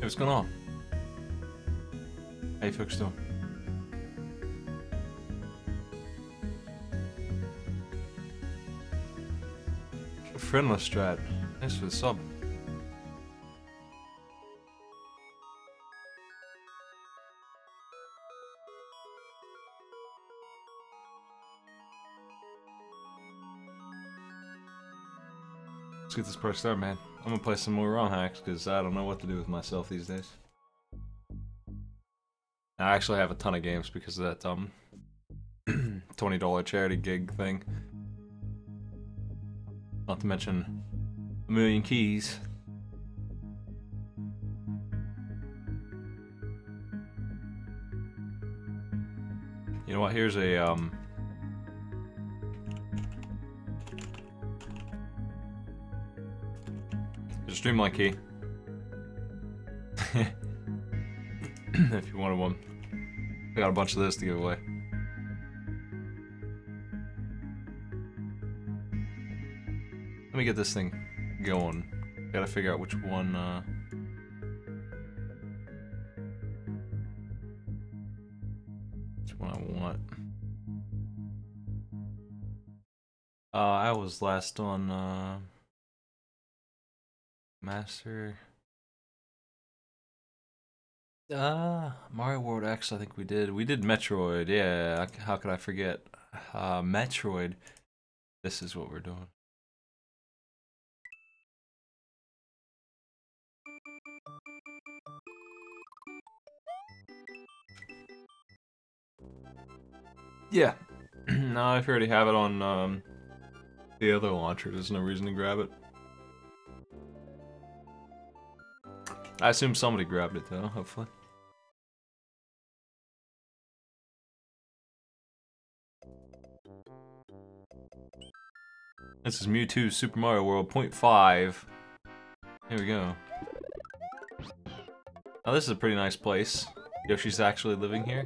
Hey, what's going on? How you folks doing? Friendless Strat. Thanks for the sub. Let's get this part started, man. I'm gonna play some more ROM hacks because I don't know what to do with myself these days. I actually have a ton of games because of that $20 charity gig thing. Not to mention a million keys. You know what? Here's a Streamline key. If you wanted one. I got a bunch of this to give away. Let me get this thing going. Gotta figure out which one, I want. I was last on, Master... Mario World X, I think we did. We did Metroid, yeah, how could I forget? Metroid. This is what we're doing. Yeah. No, if you already have it on, the other launcher, there's no reason to grab it. I assume somebody grabbed it though, hopefully. This is Mewtwo Super Mario World 0.5. Here we go. Now this is a pretty nice place. Yoshi's actually living here.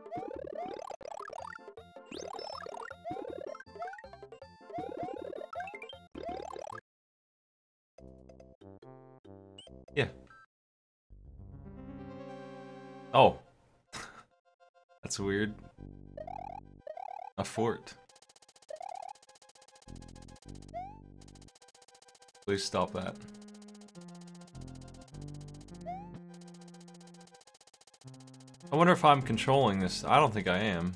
Yeah. Oh. That's weird. A fort. Please stop that. I wonder if I'm controlling this. I don't think I am.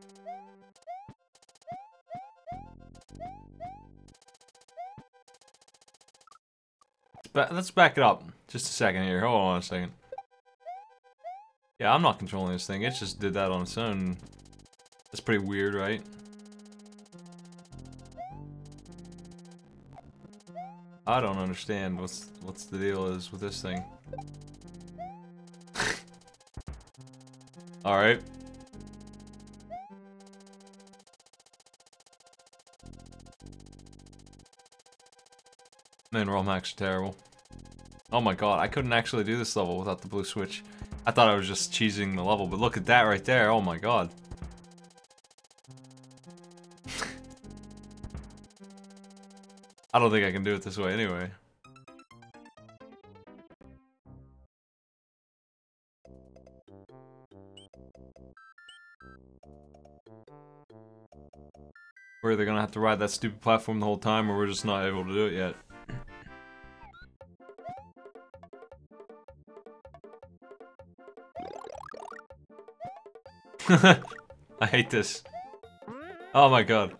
Let's back it up. Just a second here. Hold on a second. Yeah, I'm not controlling this thing. It just did that on its own. That's pretty weird, right? I don't understand what's the deal is with this thing. All right. Man, ROM hacks are terrible. Oh my god, I couldn't actually do this level without the blue switch. I thought I was just cheesing the level, but look at that right there. Oh my god. I don't think I can do it this way anyway. We're either gonna have to ride that stupid platform the whole time, or we're just not able to do it yet. I hate this. Oh my god.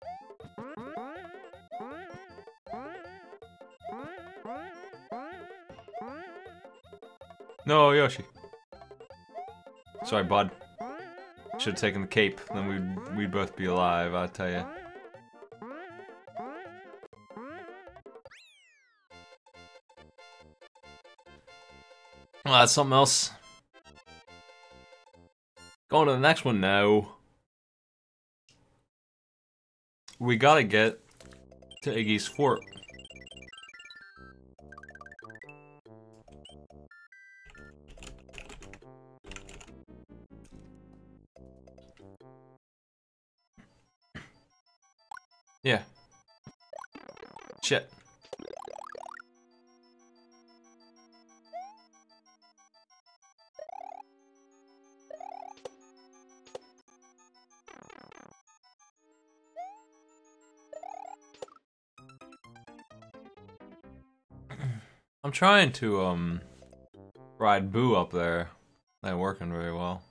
No, Yoshi. Sorry, bud. Should have taken the cape, then we'd both be alive, I tell you. Well, that's something else. Going to the next one now. We gotta get to Iggy's fort. Yeah. Shit. I'm trying to, ride Boo up there. Not working very well.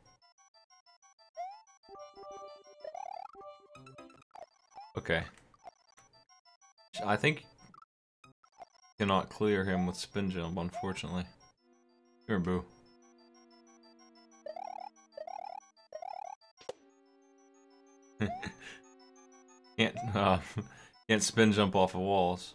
Okay. I think you cannot clear him with spin jump, unfortunately. Here, Boo. can't can't spin jump off of walls.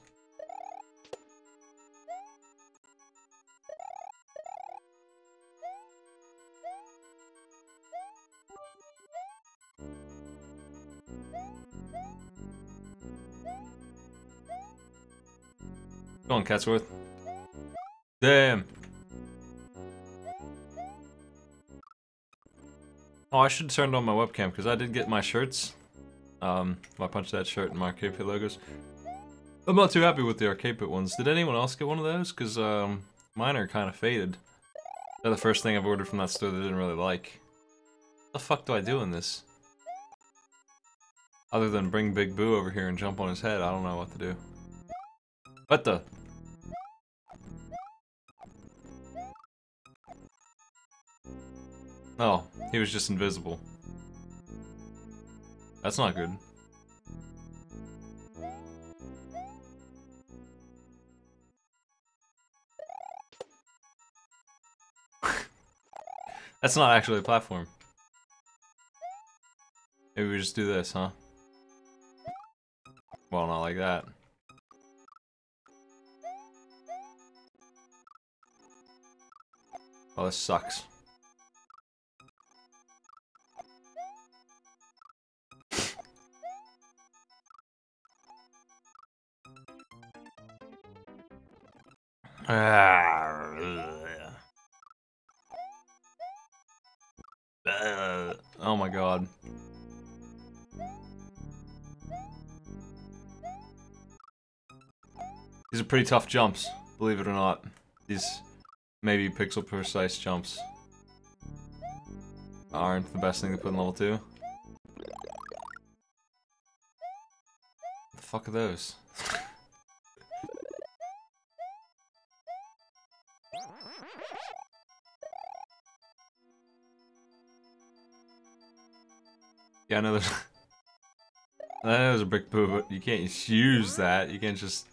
Go on, Catsworth. Damn. Oh, I should turn on my webcam because I did get my shirts. I punched that shirt and my Arcade Pit logos. I'm not too happy with the Arcade Pit ones. Did anyone else get one of those? Because mine are kind of faded. They're the first thing I've ordered from that store that I didn't really like. What the fuck do I do in this? Other than bring Big Boo over here and jump on his head, I don't know what to do. What the? Oh, he was just invisible. That's not good. That's not actually a platform. Maybe we just do this, huh? Well, not like that. Oh, this sucks. Oh my god. These are pretty tough jumps, believe it or not. These maybe pixel precise jumps aren't the best thing to put in level 2. What the fuck are those? Yeah, I know there's... I know there's a brick Boo, but you can't use that. You can't just...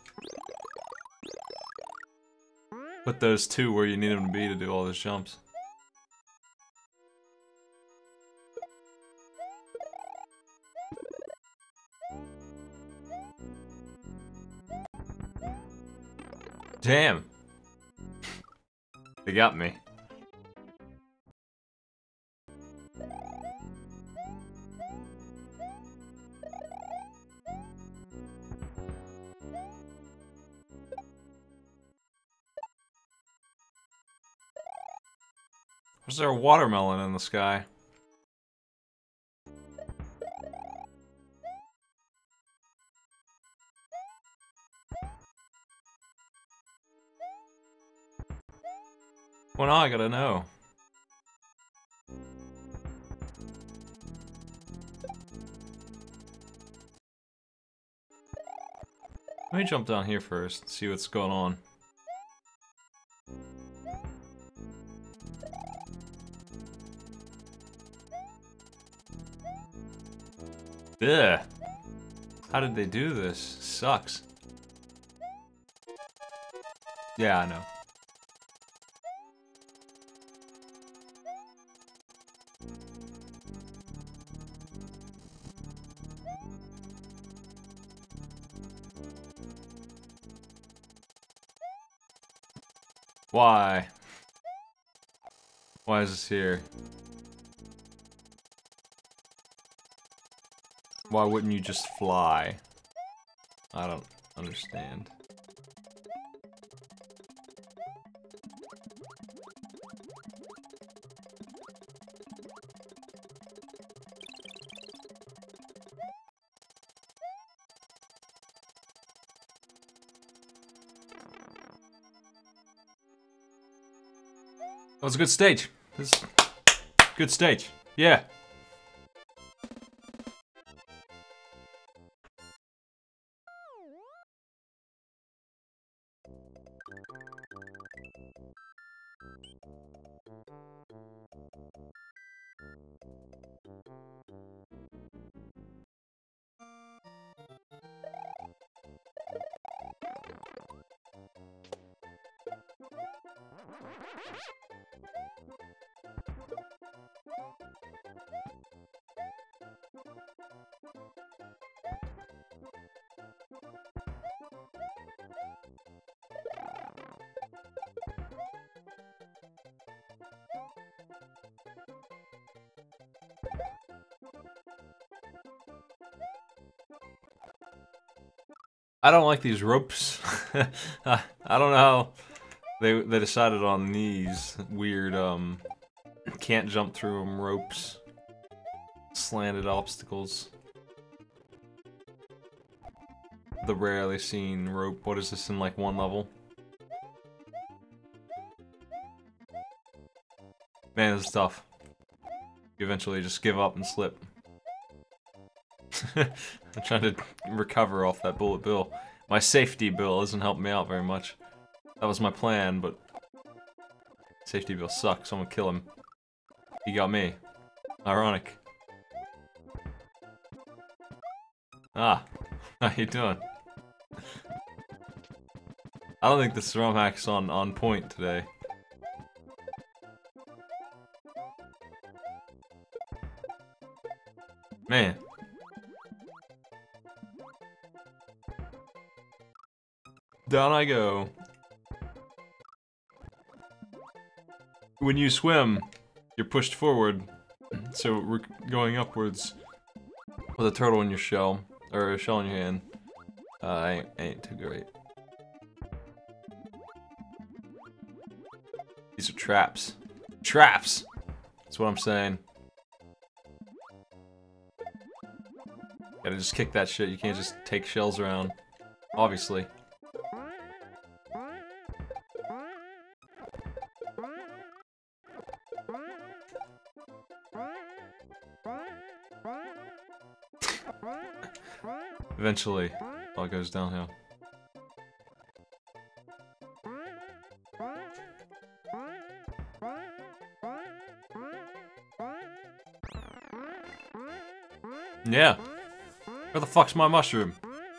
put those two where you need them to be to do all those jumps. Damn! They got me. Was there a watermelon in the sky? Well, now I gotta know. Let me jump down here first and see what's going on. Ugh. How did they do this? Sucks. Yeah, I know. Why? Why is this here? Why wouldn't you just fly? I don't understand. That was a good stage. This is good stage. Yeah. I don't like these ropes. I don't know how they decided on these weird can't jump through them ropes, slanted obstacles. The rarely seen rope. What is this in like one level? Man, this is tough. You eventually just give up and slip. I'm trying to recover off that bullet bill. My safety bill isn't helping me out very much. That was my plan, but safety bill sucks. Someone kill him. He got me. Ironic. Ah, how you doing? I don't think this ROM hack's on point today. Man. Down I go. When you swim, you're pushed forward, so we're going upwards with a turtle in your shell, or a shell in your hand. Ain't too great. These are traps. Traps! That's what I'm saying. Gotta just kick that shit, you can't just take shells around. Obviously. Eventually, all goes downhill. Yeah. Where the fuck's my mushroom?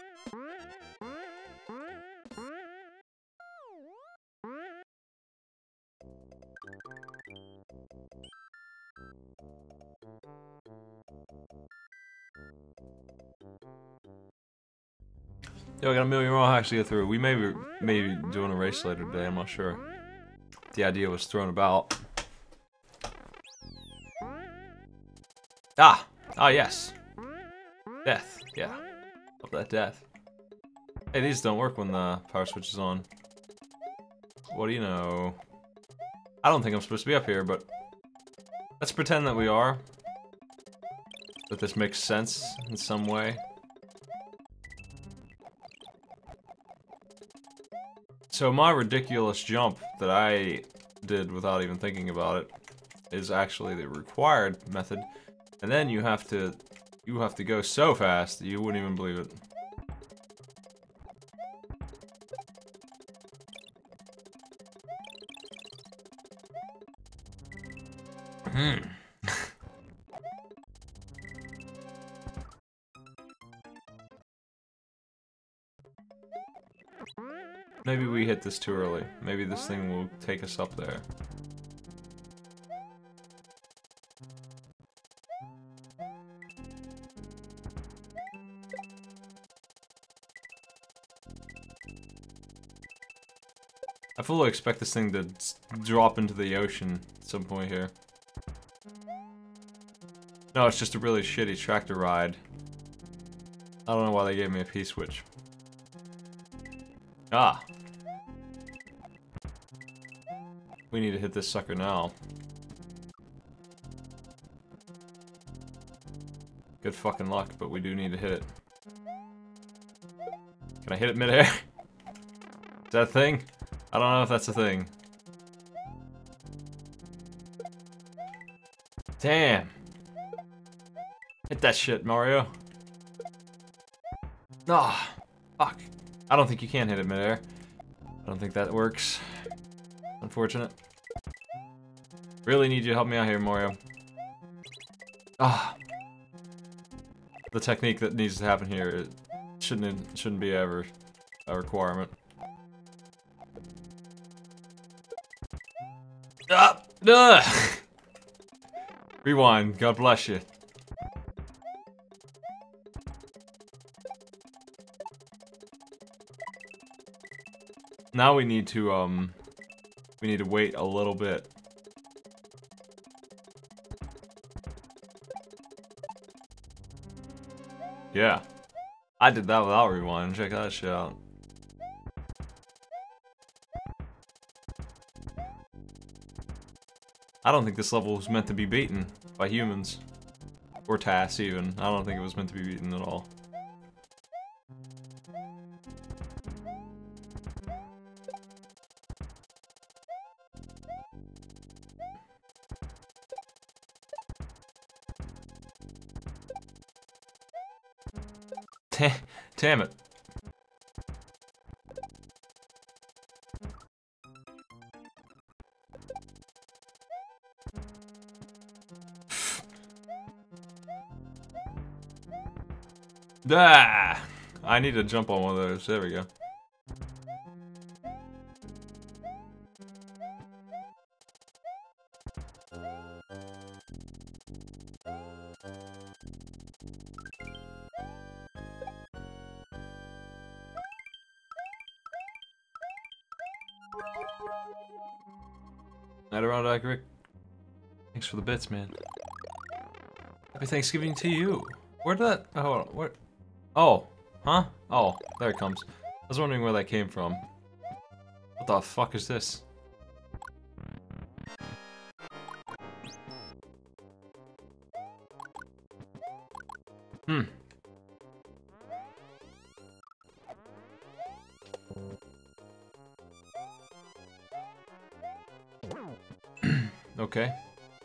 Yo, I got a million raw hacks to get through. We may be doing a race later today, I'm not sure. The idea was thrown about. Ah! Ah, yes. Death, yeah. Love that death. Hey, these don't work when the power switch is on. What do you know? I don't think I'm supposed to be up here, but let's pretend that we are. That this makes sense in some way. So my ridiculous jump that I did without even thinking about it is actually the required method, and then you have to go so fast that you wouldn't even believe it. Maybe we hit this too early. Maybe this thing will take us up there. I fully expect this thing to drop into the ocean at some point here. No, it's just a really shitty tractor ride. I don't know why they gave me a P-switch. Ah! We need to hit this sucker now. Good fucking luck, but we do need to hit it. Can I hit it mid-air? Is that a thing? I don't know if that's a thing. Damn! Hit that shit, Mario. Ah! Fuck. I don't think you can hit it mid-air. I don't think that works. Unfortunate. Really need you to help me out here, Mario. Ah. The technique that needs to happen here, it shouldn't be ever a requirement. Ah! Ugh! Rewind, God bless you. Now we need to wait a little bit. Yeah. I did that without rewind, check that shit out. I don't think this level was meant to be beaten by humans. Or TAS even. I don't think it was meant to be beaten at all. Damn it. Ah! I need to jump on one of those. There we go. Adirondack Rick. Thanks for the bits, man. Happy Thanksgiving to you. Where did that... Oh, hold on. Where... Oh. Huh? Oh, there it comes. I was wondering where that came from. What the fuck is this? Hmm. Okay.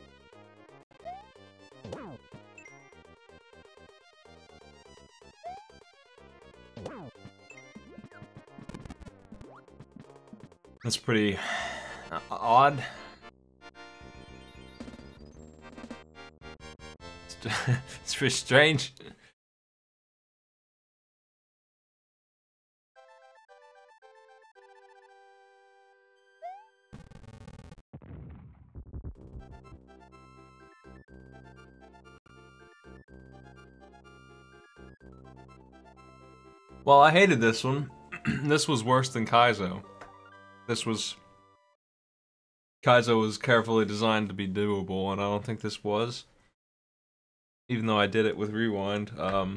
That's pretty odd. It's pretty strange. Well, I hated this one. This was worse than Kaizo. Kaizo was carefully designed to be doable, and I don't think this was. Even though I did it with Rewind,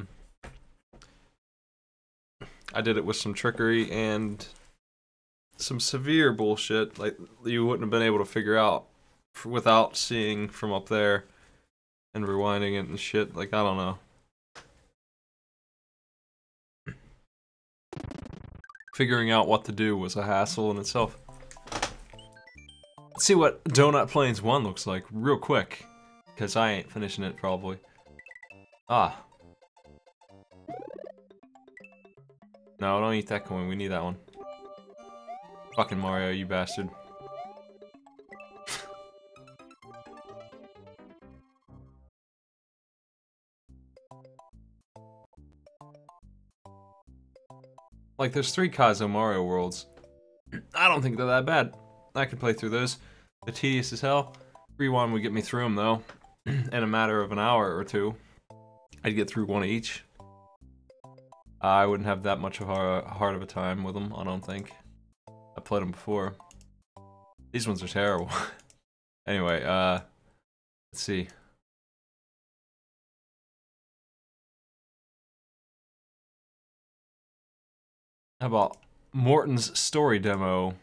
I did it with some trickery and some severe bullshit, like you wouldn't have been able to figure out without seeing from up there and rewinding it and shit, like, I don't know. Figuring out what to do was a hassle in itself. Let's see what Donut Plains 1 looks like real quick, because I ain't finishing it probably. Ah. No, don't eat that coin, we need that one. Fucking Mario, you bastard. Like, there's 3 Kaizo Mario worlds. I don't think they're that bad. I could play through those. They're tedious as hell. Rewind would get me through them, though. In a matter of an hour or two. I'd get through one each. I wouldn't have that much of a hard of a time with them, I don't think. I played them before. These ones are terrible. Anyway, let's see. How about Morton's story demo?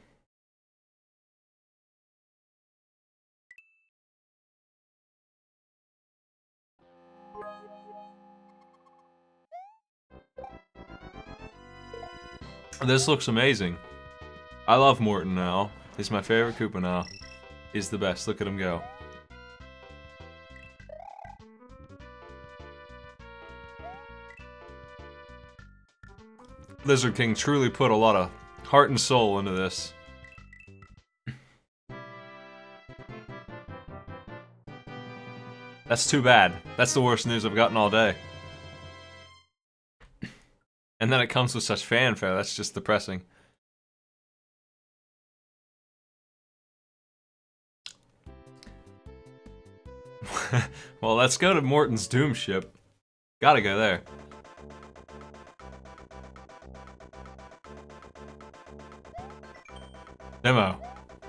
This looks amazing. I love Morton now. He's my favorite Koopa now. He's the best. Look at him go. Lizard King truly put a lot of heart and soul into this. That's too bad. That's the worst news I've gotten all day. And then it comes with such fanfare, that's just depressing. Well, let's go to Morton's Doom Ship. Gotta go there. Demo.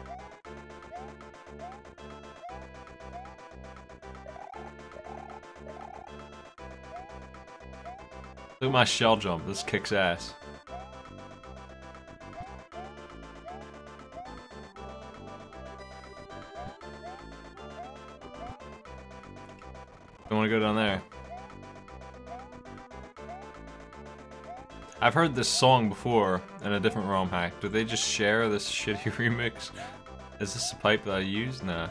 Look at my shell jump, this kicks ass. I want to go down there. I've heard this song before in a different ROM hack. Do they just share this shitty remix? Is this a pipe that I use? Nah.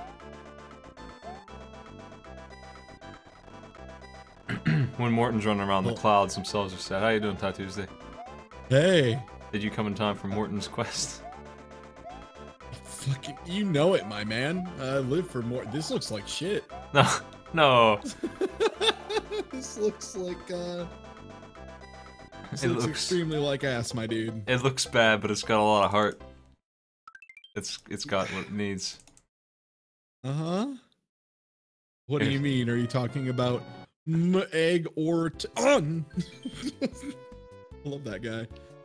When Morton's running around the clouds, themselves are sad. How you doing, Ty Tuesday? Hey. Did you come in time for Morton's quest? Fucking, you know it, my man. I live for more. This looks like shit. No, no. This looks like, This looks extremely like ass, my dude. It looks bad, but it's got a lot of heart. It's got what it needs. Uh-huh. What do you mean? Are you talking about egg or I love that guy.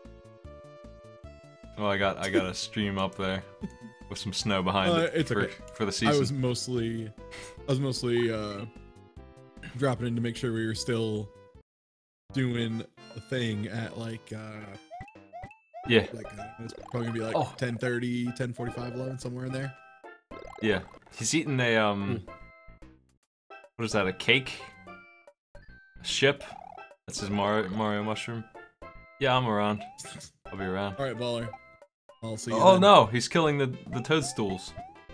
Well, I got a stream up there with some snow behind it for the season. I was mostly dropping in to make sure we were still doing the thing at like yeah, like it's probably gonna be like 10:30, 10:45, 11, somewhere in there. Yeah, he's eating a what is that? A cake? A ship? That's his Mario mushroom. Yeah, I'm around. I'll be around. All right, baller. I'll see you. Oh then. no, he's killing the toadstools.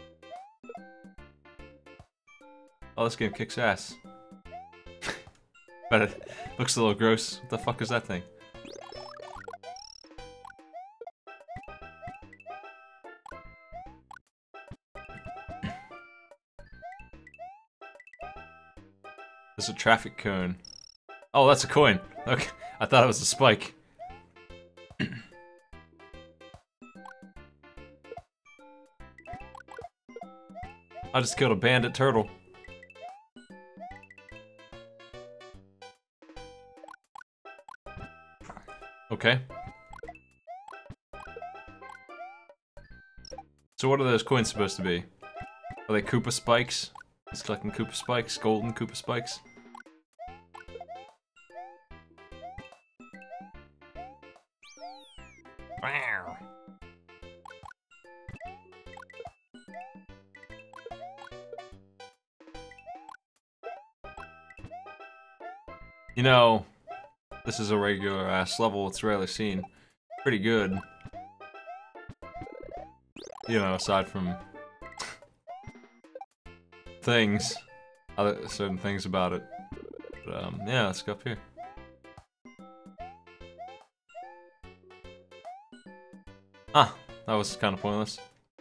Oh, this game kicks ass. But it looks a little gross. What the fuck is that thing? There's a traffic cone. Oh, that's a coin. Okay, I thought it was a spike. I just killed a bandit turtle. Okay. So what are those coins supposed to be? Are they Koopa spikes? He's collecting Koopa spikes, golden Koopa spikes. Wow. You know, this is a regular ass level, it's rarely seen. Pretty good. You know, aside from things, certain things about it. But yeah, let's go up here. Ah, that was kind of pointless.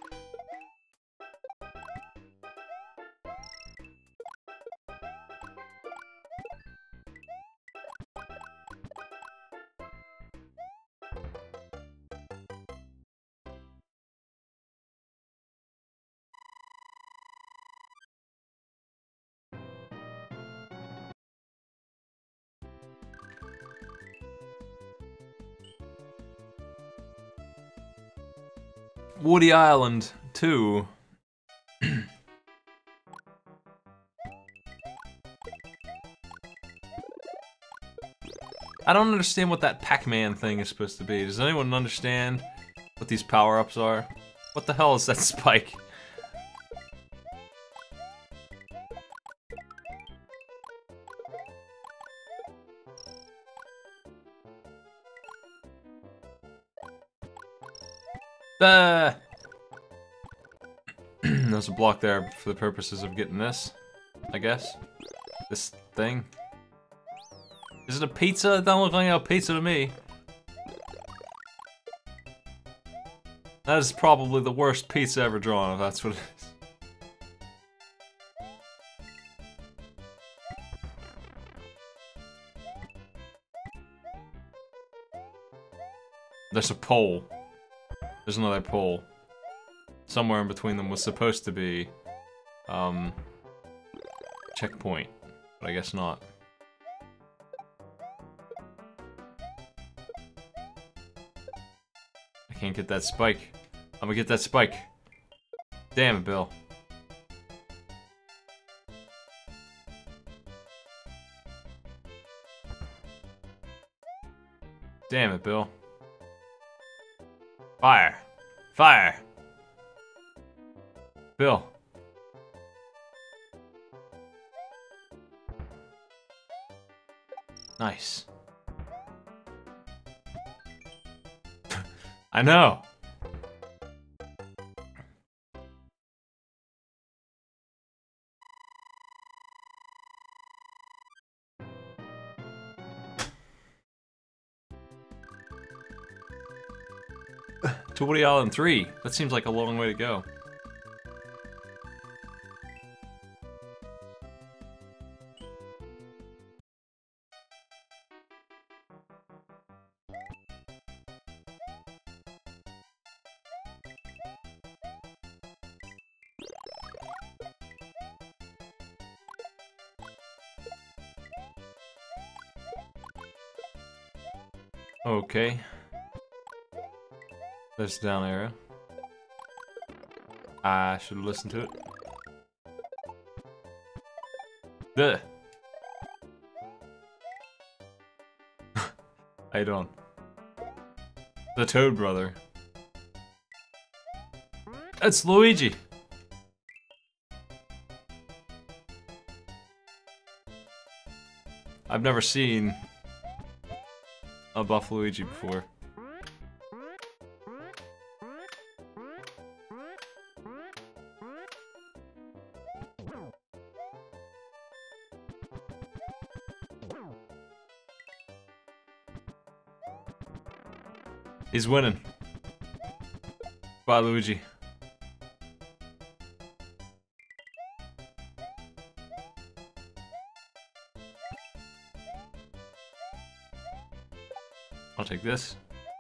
Woody Island 2. I don't understand what that Pac-Man thing is supposed to be. Does anyone understand what these power-ups are? What the hell is that spike? There's a block there for the purposes of getting this, I guess. This thing. Is it a pizza? It don't look like a pizza to me. That is probably the worst pizza ever drawn, if that's what it is. There's a pole. There's another pole. Somewhere in between them was supposed to be, checkpoint, but I guess not. I can't get that spike. I'm gonna get that spike. Damn it, Bill. Damn it, Bill. Fire! Fire! Bill. Nice. I know. To Woody Island 3. That seems like a long way to go. Okay. There's the down arrow. I should have listened to it. Duh. How you doing? The Toad Brother. It's Luigi! I've never seen a buff Luigi before. He's winning. Bye, Luigi. I'll take this.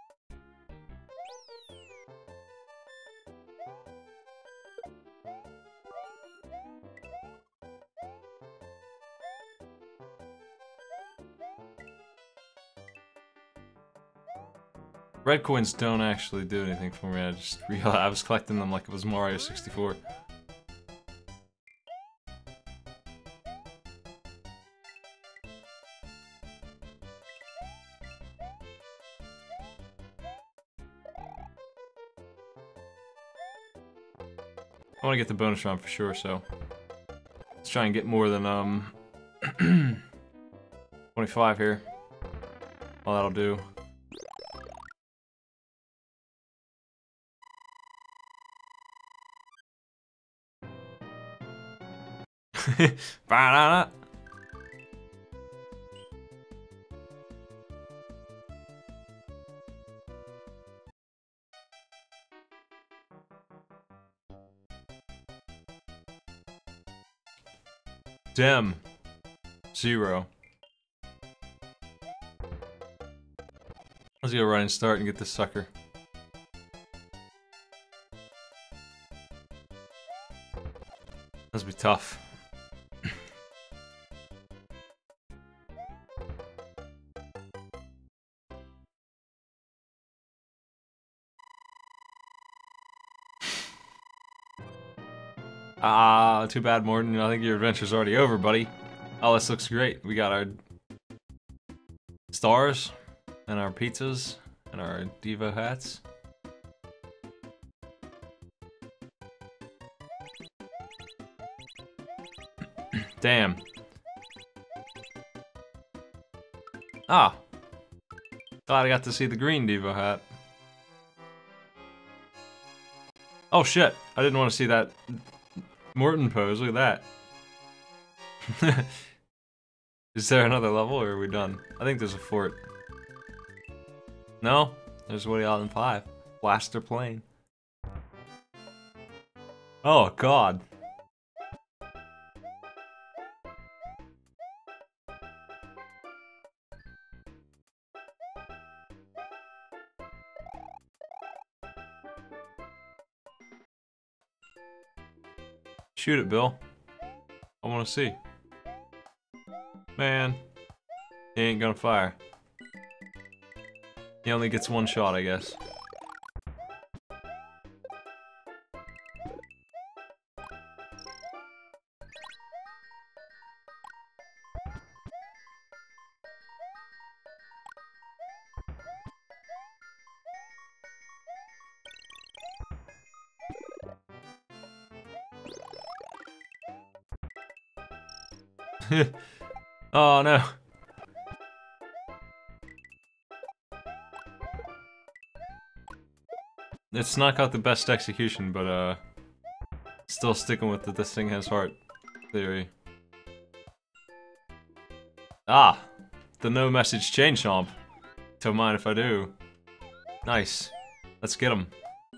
Red coins don't actually do anything for me. I just realized I was collecting them like it was Mario 64. I want to get the bonus round for sure, so let's try and get more than 25 here. Well, that'll do. Banana. Dem. 0. Let's go run and start and get this sucker. This will be tough. Too bad, Morton. I think your adventure's already over, buddy. Oh, this looks great. We got our stars, and our pizzas, and our Devo hats. Damn. Ah. Glad I got to see the green Devo hat. Oh shit, I didn't want to see that Morton pose, look at that. Is there another level or are we done? I think there's a fort. No? There's Woody Island 5. Blaster plane. Oh god. Shoot it, Bill. I want to see. Man, he ain't gonna fire. He only gets one shot, I guess. Oh no. It's not got the best execution, but still sticking with that this thing has heart theory. Ah! The no message chain chomp. Don't mind if I do. Nice. Let's get him.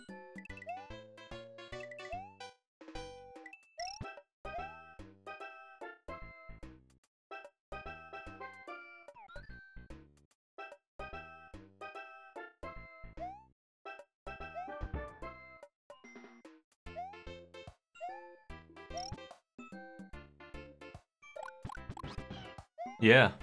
Yeah.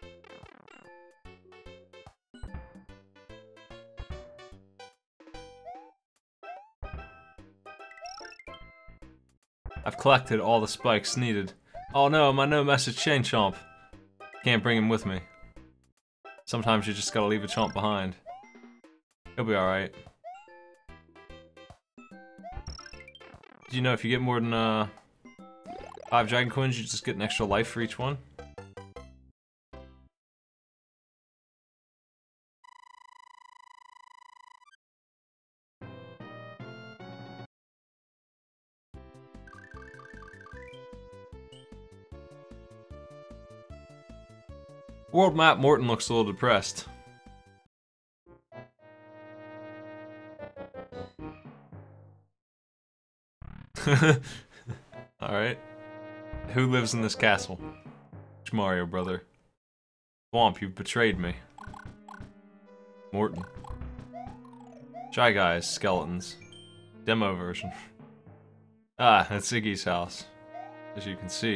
I've collected all the spikes needed. Oh no, my no message chain chomp. Can't bring him with me. Sometimes you just gotta leave a chomp behind. He'll be alright. Do you know if you get more than 5 dragon coins, you just get an extra life for each one? World map, Morton looks a little depressed. Alright. Who lives in this castle? Which Mario brother? Swamp, you've betrayed me. Morton. Shy Guys, skeletons. Demo version. Ah, that's Iggy's house. As you can see.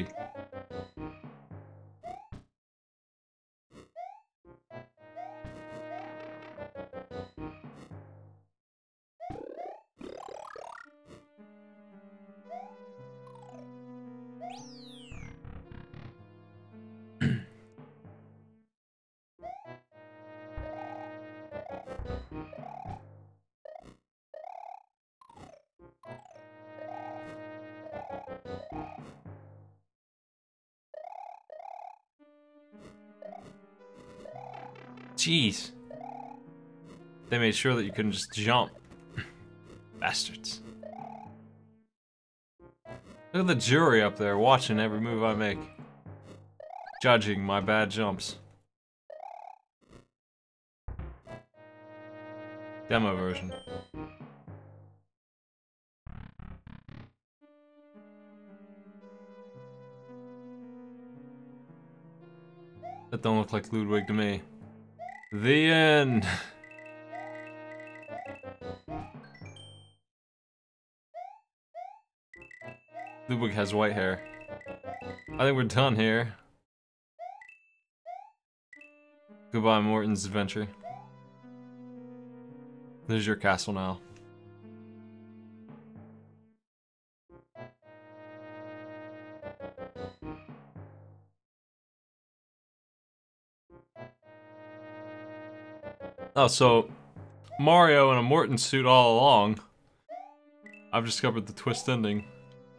Jeez. They made sure that you couldn't just jump. Bastards. Look at the jury up there watching every move I make. Judging my bad jumps. Demo version. That don't look like Ludwig to me. The end. Ludwig has white hair. I think we're done here. Goodbye, Morton's adventure. This is your castle now. Oh, so Mario in a Morton suit all along. I've discovered the twist ending.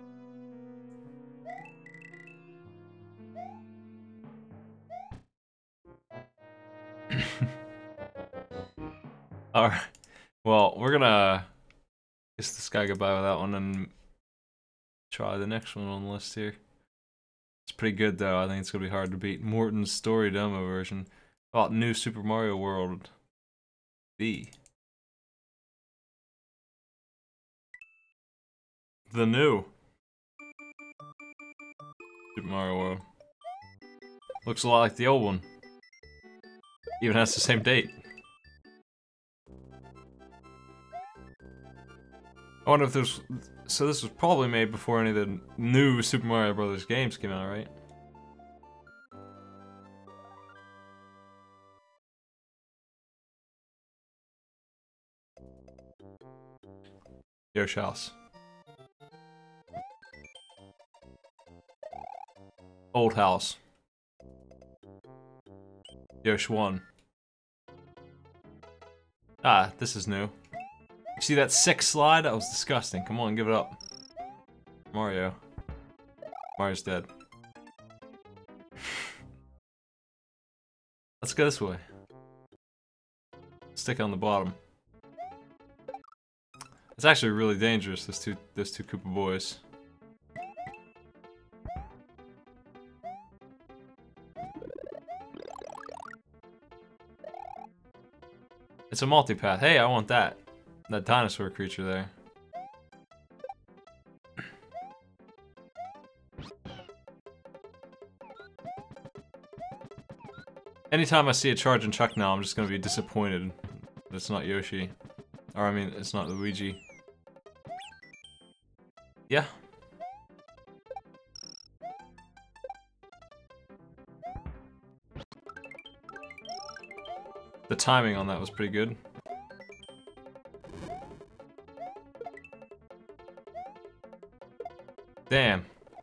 Alright. Well, we're gonna kiss this guy goodbye with that one and try the next one on the list here. It's pretty good though. I think it's gonna be hard to beat. Morton's story demo version. About New Super Mario World B. The new Super Mario World. Looks a lot like the old one. Even has the same date. I wonder if there's So this was probably made before any of the new Super Mario Brothers games came out, right? Yoshi House. Old house. Yoshi 1. Ah, this is new. You see that sick slide? That was disgusting. Come on, give it up. Mario. Mario's dead. Let's go this way. Stick on the bottom. It's actually really dangerous, those two Koopa boys. It's a multipath. Hey, I want that. That dinosaur creature there. Anytime I see a charging Chuck now, I'm just gonna be disappointed that it's not Yoshi. Or I mean, it's not Luigi. Yeah. The timing on that was pretty good. Damn.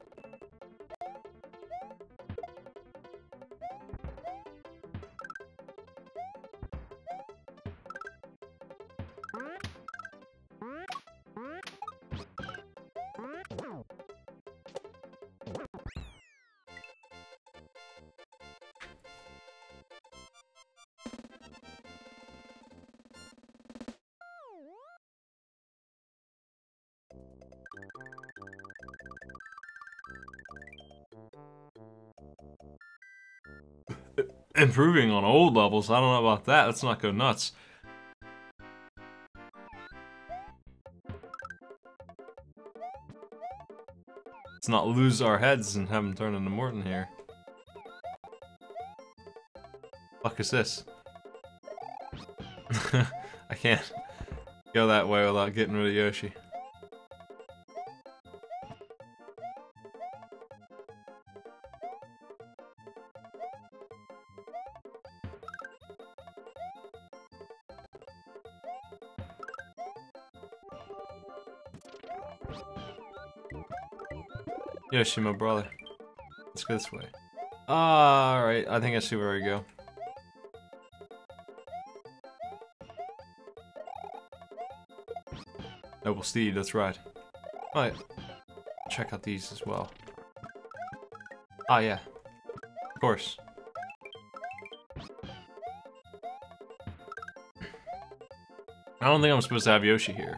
Improving on old levels, I don't know about that. Let's not go nuts. Let's not lose our heads and have them turn into Morton here. Fuck is this? I can't go that way without getting rid of Yoshi. Yoshi, my brother. Let's go this way. Alright, I think I see where we go. Noble Steed, that's right. Alright. Check out these as well. Ah, yeah. Of course. I don't think I'm supposed to have Yoshi here.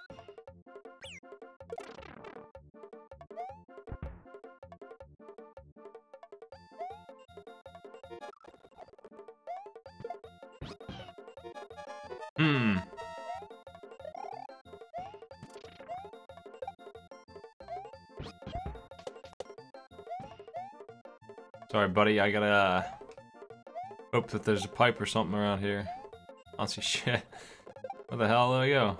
Sorry, buddy, I gotta hope that there's a pipe or something around here. I don't see shit. Where the hell do I go?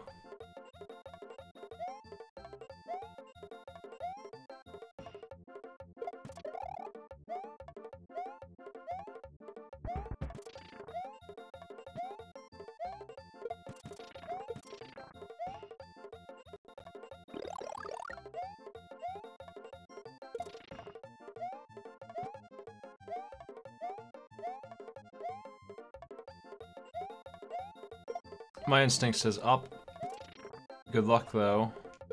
My instinct says up. Good luck, though.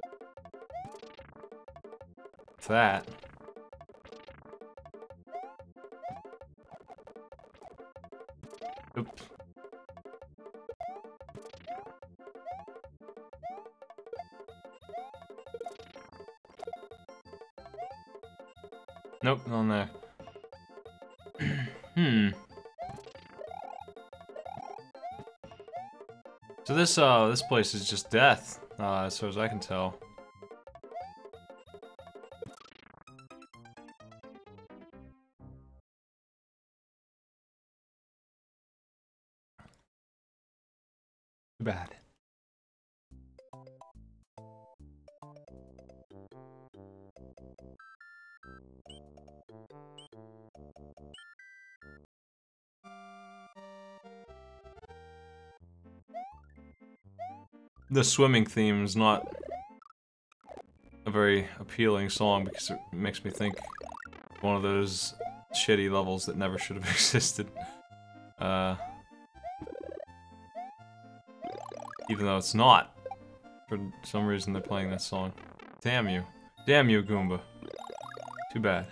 With that. Oops. Nope, not on there. So this place is just death, as far as I can tell. Too bad. The swimming theme is not a very appealing song because it makes me think of one of those shitty levels that never should have existed. Even though it's not. For some reason they're playing that song. Damn you. Damn you, Goomba. Too bad.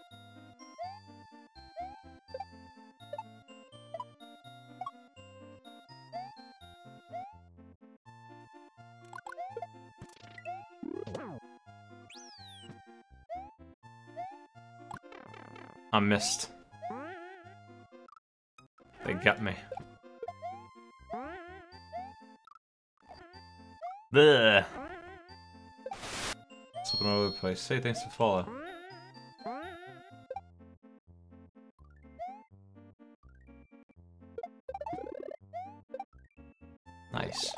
I missed. They got me. Bleh. Slipping all over the place. Say thanks to follow. Nice.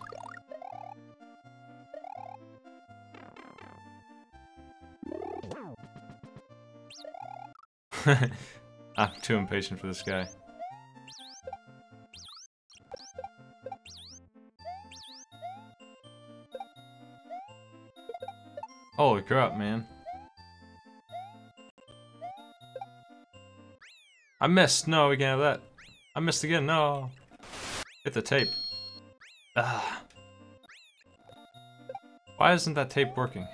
I'm too impatient for this guy. Holy crap, man. I missed. No, we can't have that. I missed again. No. Hit the tape. Ah. Why isn't that tape working?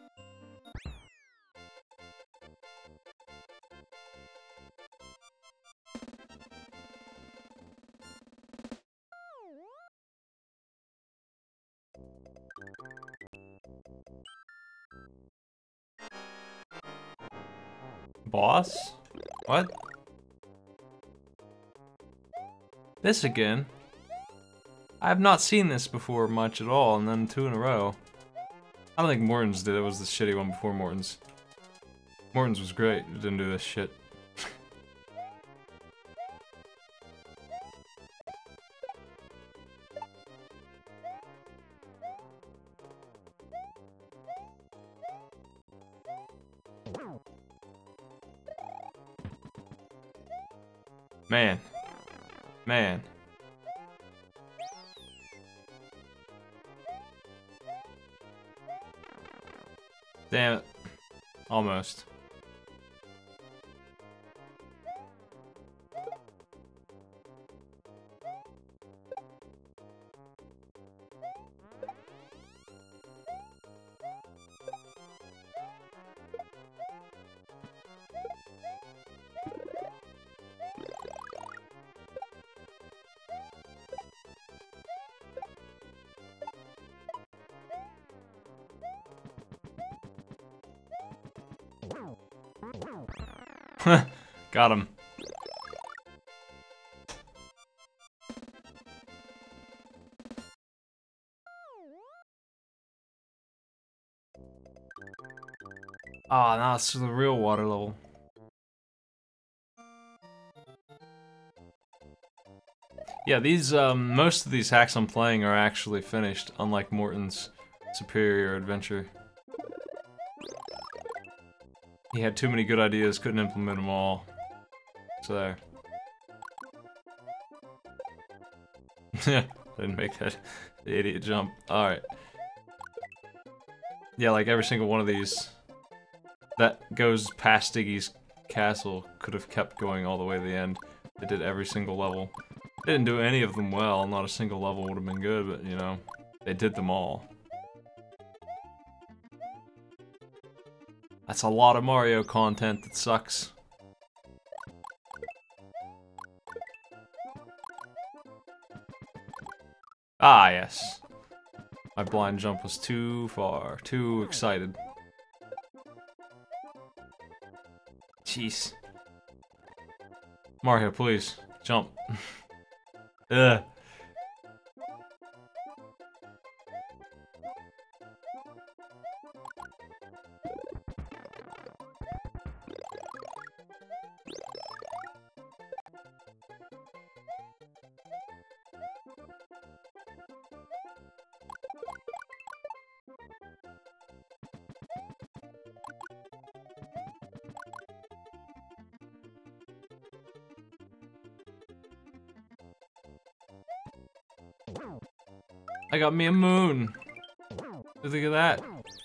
Boss? What? This again? I have not seen this before much at all, and then 2 in a row. I don't think Morton's did it, was the shitty one before Morton's. Morton's was great, it didn't do this shit. Man. Man. Damn it. Almost. Got him. Ah, now it's the real water level. Yeah, these, most of these hacks I'm playing are actually finished, unlike Morton's Superior Adventure. He had too many good ideas, couldn't implement them all. So there. Didn't make that the idiot jump. Alright. Yeah, like every single one of these that goes past Diggy's castle could have kept going all the way to the end. They did every single level. They didn't do any of them well, not a single level would have been good, but you know, they did them all. That's a lot of Mario content that sucks. Ah, yes. My blind jump was too far, too excited. Jeez. Mario, please, jump. Ugh. I got me a moon. Look at that.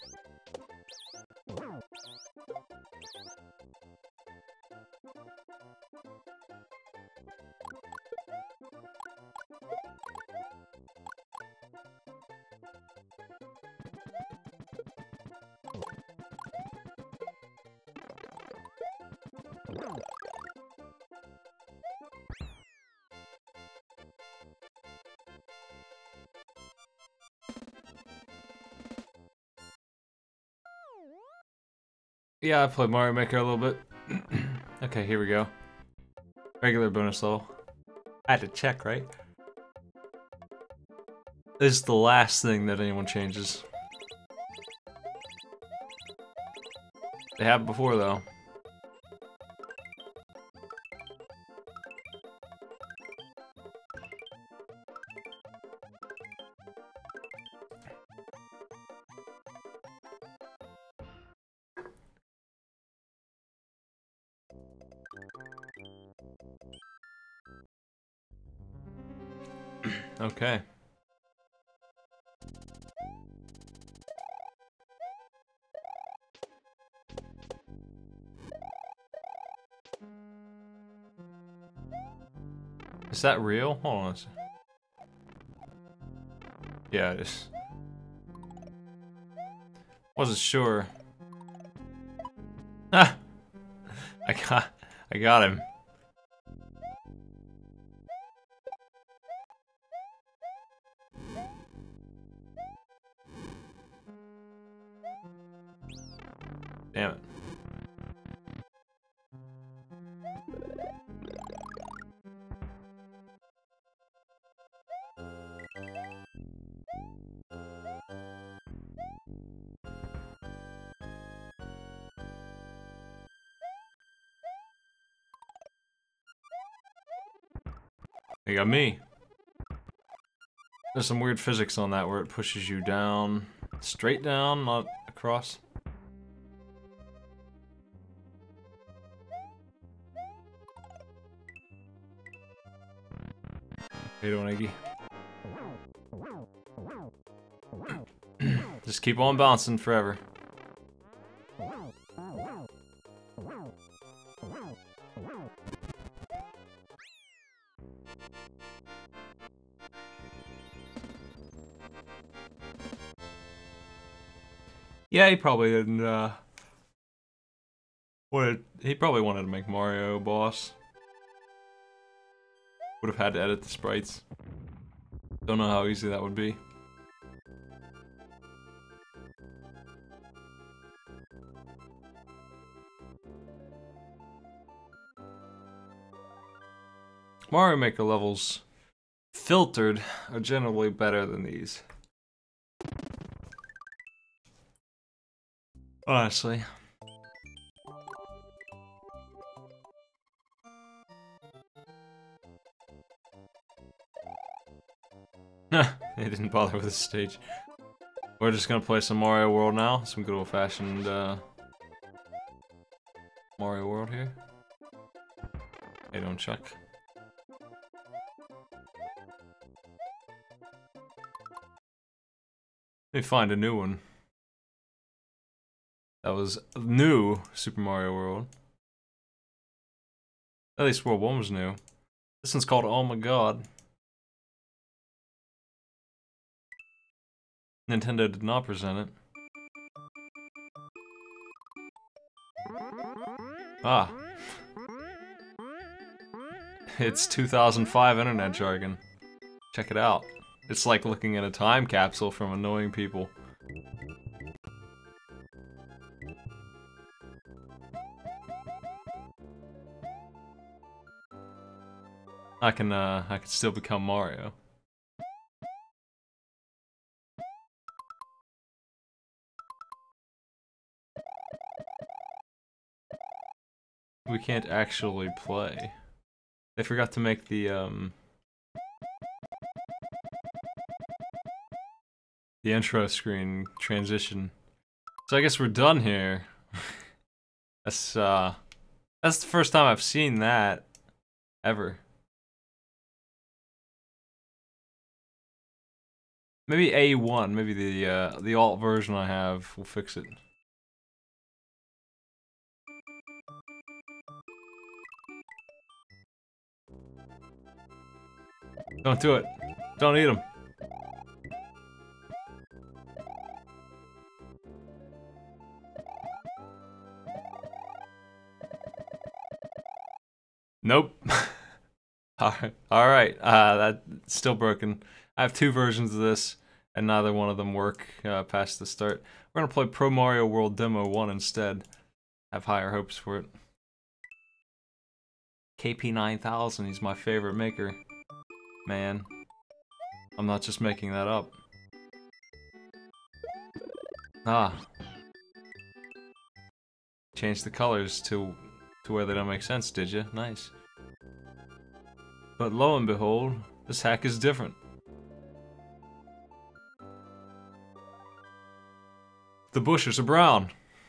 Yeah, I played Mario Maker a little bit. Okay, here we go. Regular bonus level. I had to check, right? This is the last thing that anyone changes. They have before, though. Okay. Is that real? Hold on a second. Yeah, it is. Wasn't sure. Ah! I got him. Damn it. You got me. There's some weird physics on that where it pushes you down, straight down, not across. How you doing, Iggy? Just keep on bouncing forever. Yeah, he probably didn't, he probably wanted to make Mario boss. Would have had to edit the sprites. Don't know how easy that would be. Mario Maker levels filtered are generally better than these. Honestly. They didn't bother with the stage. We're just gonna play some Mario World now. Some good old-fashioned Mario World here. Hey, don't Chuck. Let me find a new one. That was new Super Mario World. At least World 1 was new. This one's called Oh My God. Nintendo did not present it. Ah. It's 2005 internet jargon. Check it out. It's like looking at a time capsule from annoying people. I can still become Mario. We can't actually play. They forgot to make the intro screen transition. So I guess we're done here. That's the first time I've seen that ever. Maybe A1, maybe the alt version I have will fix it. Don't do it. Don't eat them. Nope. Alright, that's still broken. I have 2 versions of this, and neither one of them work past the start. We're gonna play Pro Mario World Demo 1 instead. Have higher hopes for it. KP9000, he's my favorite maker. Man. I'm not just making that up. Ah. Change the colors to where they don't make sense, did you? Nice. But lo and behold, this hack is different. The bushes are brown.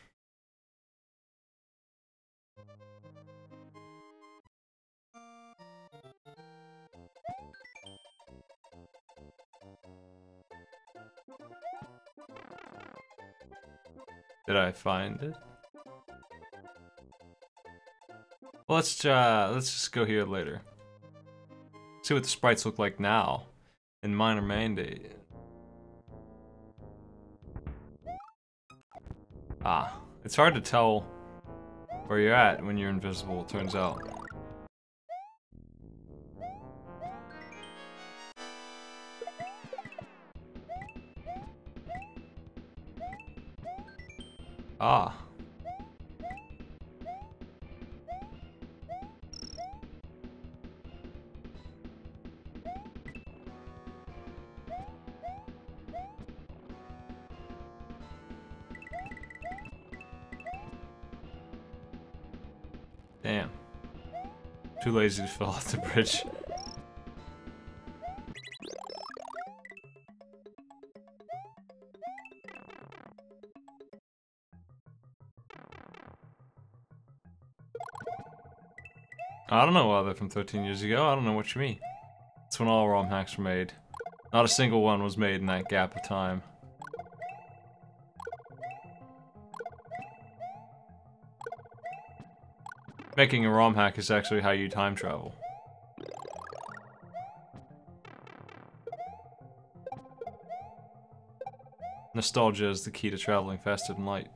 Did I find it? Well, let's just go here later. See what the sprites look like now in Minor Mandate. Ah, it's hard to tell where you're at when you're invisible, it turns out. Ah. Damn. Too lazy to fill out the bridge. I don't know why they're from 13 years ago. I don't know what you mean. That's when all ROM hacks were made. Not a single one was made in that gap of time. Making a ROM hack is actually how you time travel. Nostalgia is the key to traveling faster than light.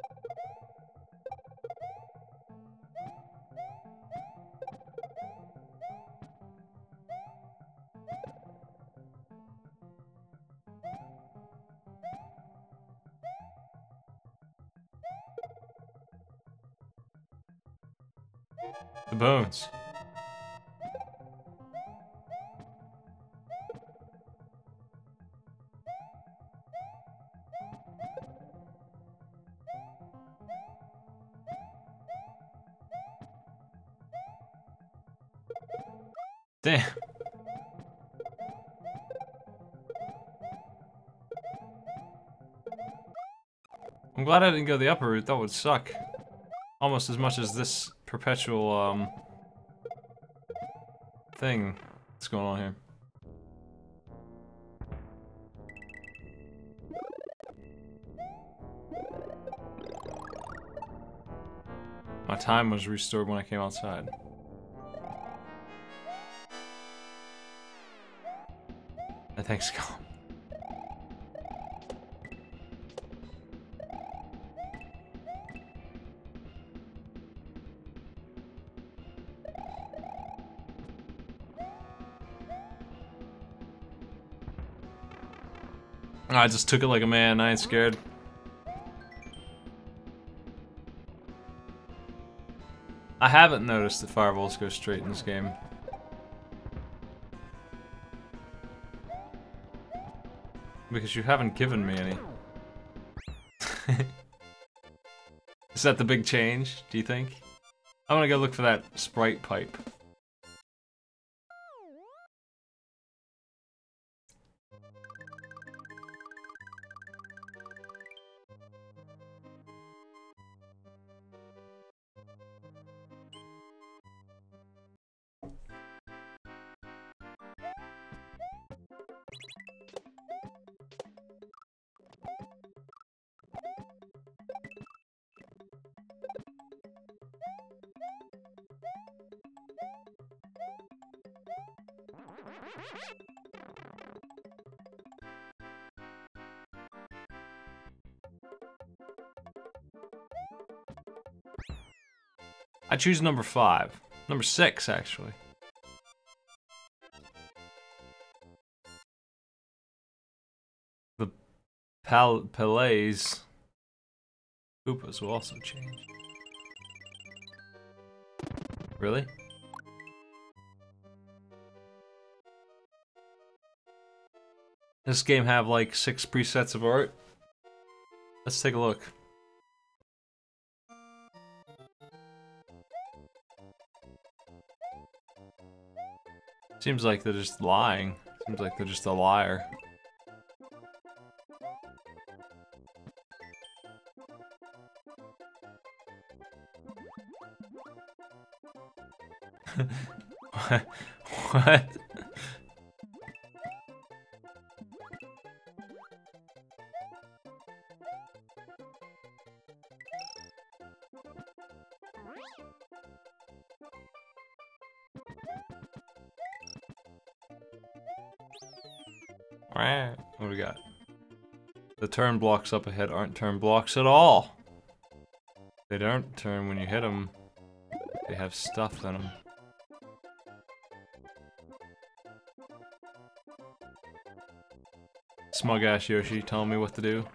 The bones. Damn. I'm glad I didn't go the upper route, that would suck. Almost as much as this perpetual, thing that's going on here. My time was restored when I came outside. And thanks, God. I just took it like a man, I ain't scared. I haven't noticed that fireballs go straight in this game. Because you haven't given me any. Is that the big change, do you think? I'm gonna go look for that sprite pipe. I choose number 5. Number 6, actually. The Pele's Koopas will also change. Really? This game have like 6 presets of art? Let's take a look. Seems like they're just lying. Seems like they're just a liar. What? What do we got? The turn blocks up ahead aren't turn blocks at all. They don't turn when you hit them. They have stuff in them. Smug ass Yoshi telling me what to do.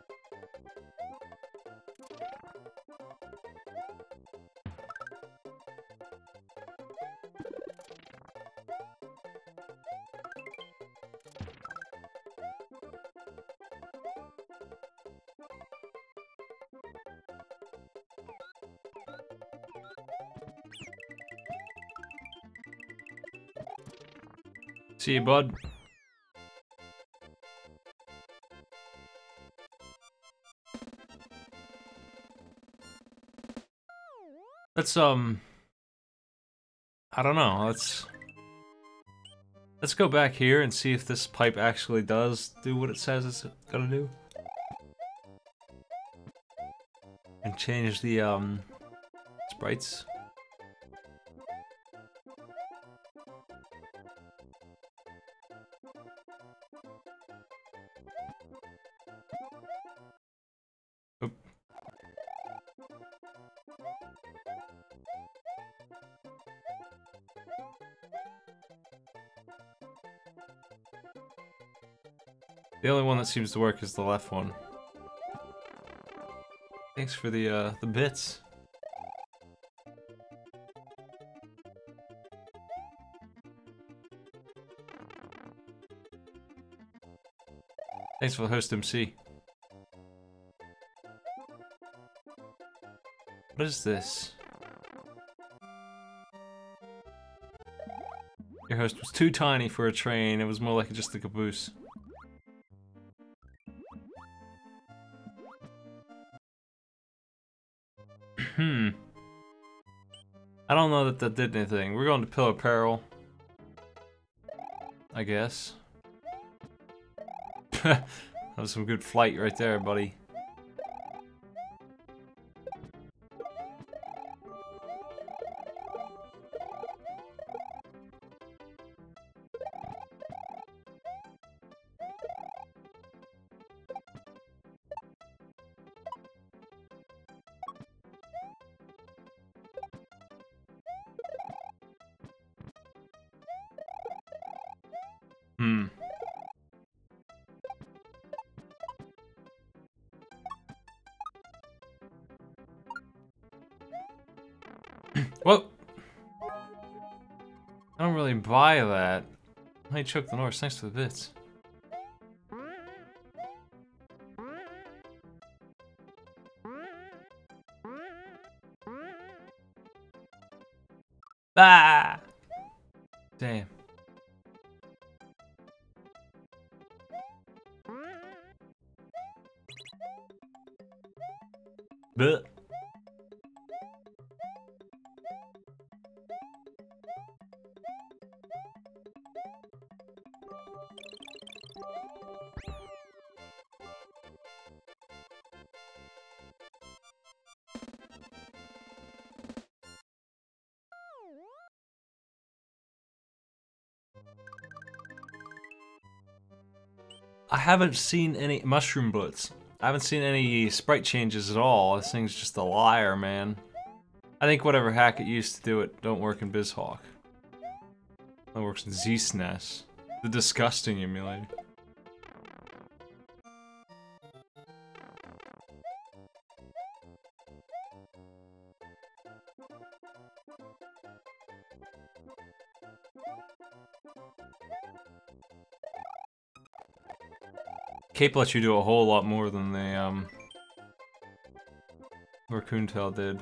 See you, bud. Let's I don't know, let's go back here and see if this pipe actually does do what it says it's gonna do. And change the sprites. Oop. The only one that seems to work is the left one. Thanks for the bits. Thanks for the host MC. What is this? Your host was too tiny for a train. It was more like just a caboose. I don't know that that did anything. We're going to Pillar Peril, I guess. That was some good flight right there, buddy. Well, I don't really buy that. I choke the Norse. Thanks for the bits. Ah! Damn. Blech. I haven't seen any Mushroom Blitz. I haven't seen any sprite changes at all. This thing's just a liar, man. I think whatever hack it used to do it don't work in BizHawk. That works in ZSNES. The disgusting emulator. Cape lets you do a whole lot more than the Raccoon Tail did.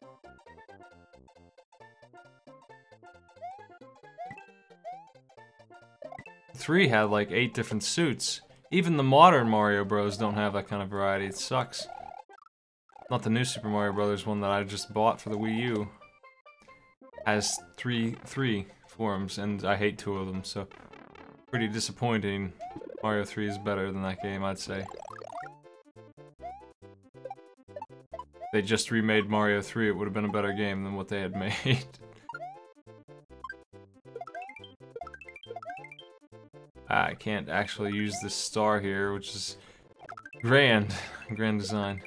Three had like 8 different suits. Even the modern Mario Bros. Don't have that kind of variety. It sucks. Not the new Super Mario Brothers one that I just bought for the Wii U. Has three forms, and I hate 2 of them, so pretty disappointing. Mario 3 is better than that game, I'd say. They just remade Mario 3, it would have been a better game than what they had made. I can't actually use this star here, which is grand design.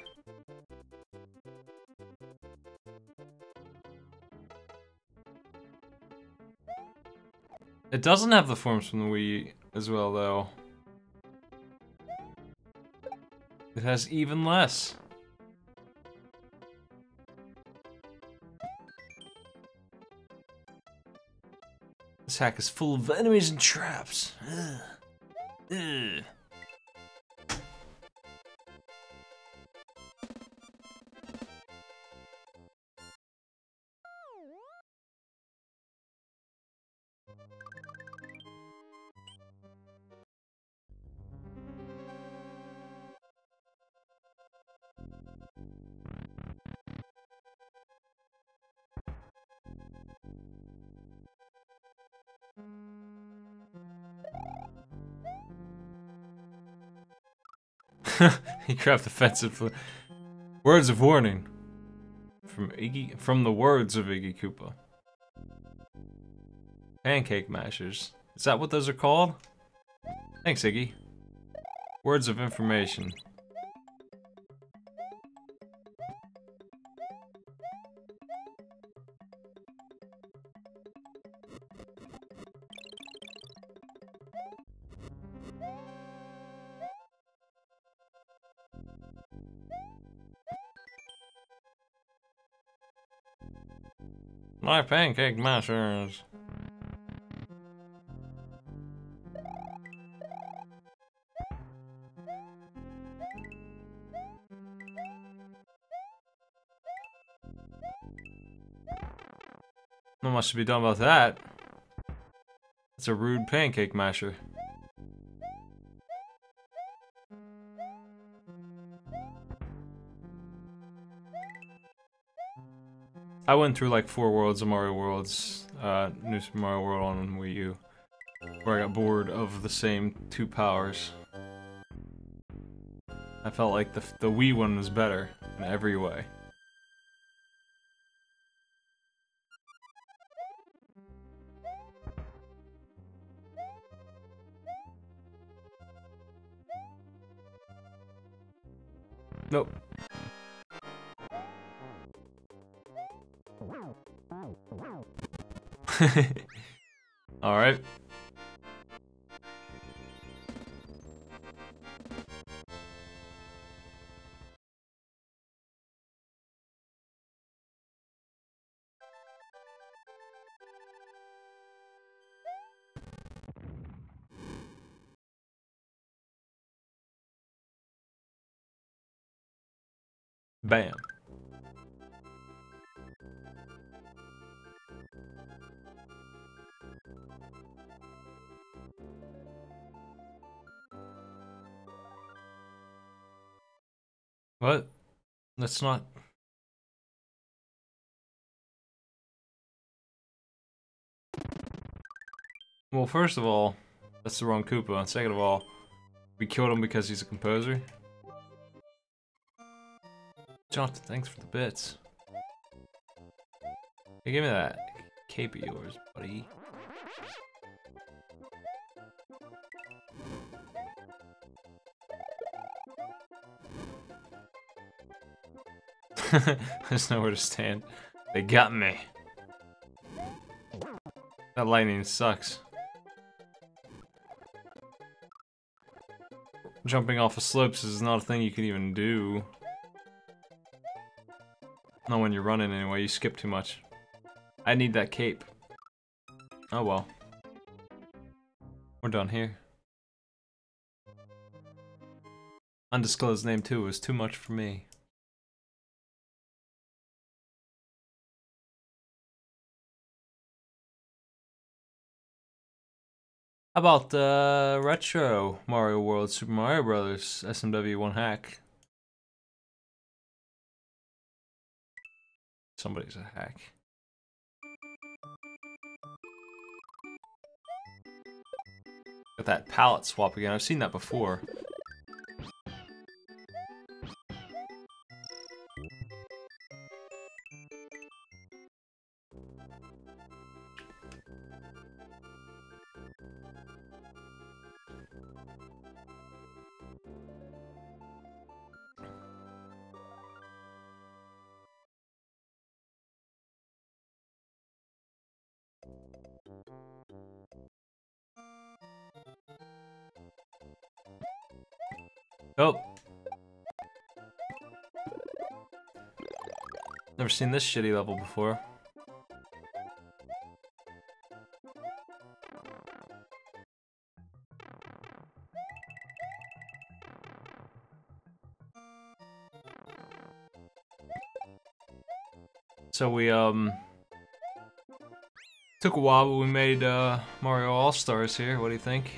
It doesn't have the forms from the Wii as well, though. It has even less. This hack is full of enemies and traps. Ugh. Ugh. He grabbed offensively. Words of warning from the words of Iggy Koopa. Pancake mashers. Is that what those are called? Thanks, Iggy. Words of information. My pancake mashers. Not much to be done about that. It's a rude pancake masher. I went through like 4 worlds of Mario Worlds, New Super Mario World on Wii U, where I got bored of the same 2 powers. I felt like the Wii one was better in every way. Nope. Alright. Bam. What? That's not... Well, first of all, that's the wrong Koopa, and second of all, we killed him because he's a composer. Jonathan, thanks for the bits. Hey, give me that cape of yours, buddy. There's nowhere to stand. They got me. That lightning sucks. Jumping off of slopes is not a thing you can even do. Not when you're running anyway, you skip too much. I need that cape. Oh well. We're done here. Undisclosed name 2 was too much for me. How about Retro Mario World Super Mario Brothers SMW 1 hack? Somebody's a hack. Got that palette swap again. I've seen that before. Oh. Never seen this shitty level before. So we took a while, but we made Mario All-Stars here. What do you think?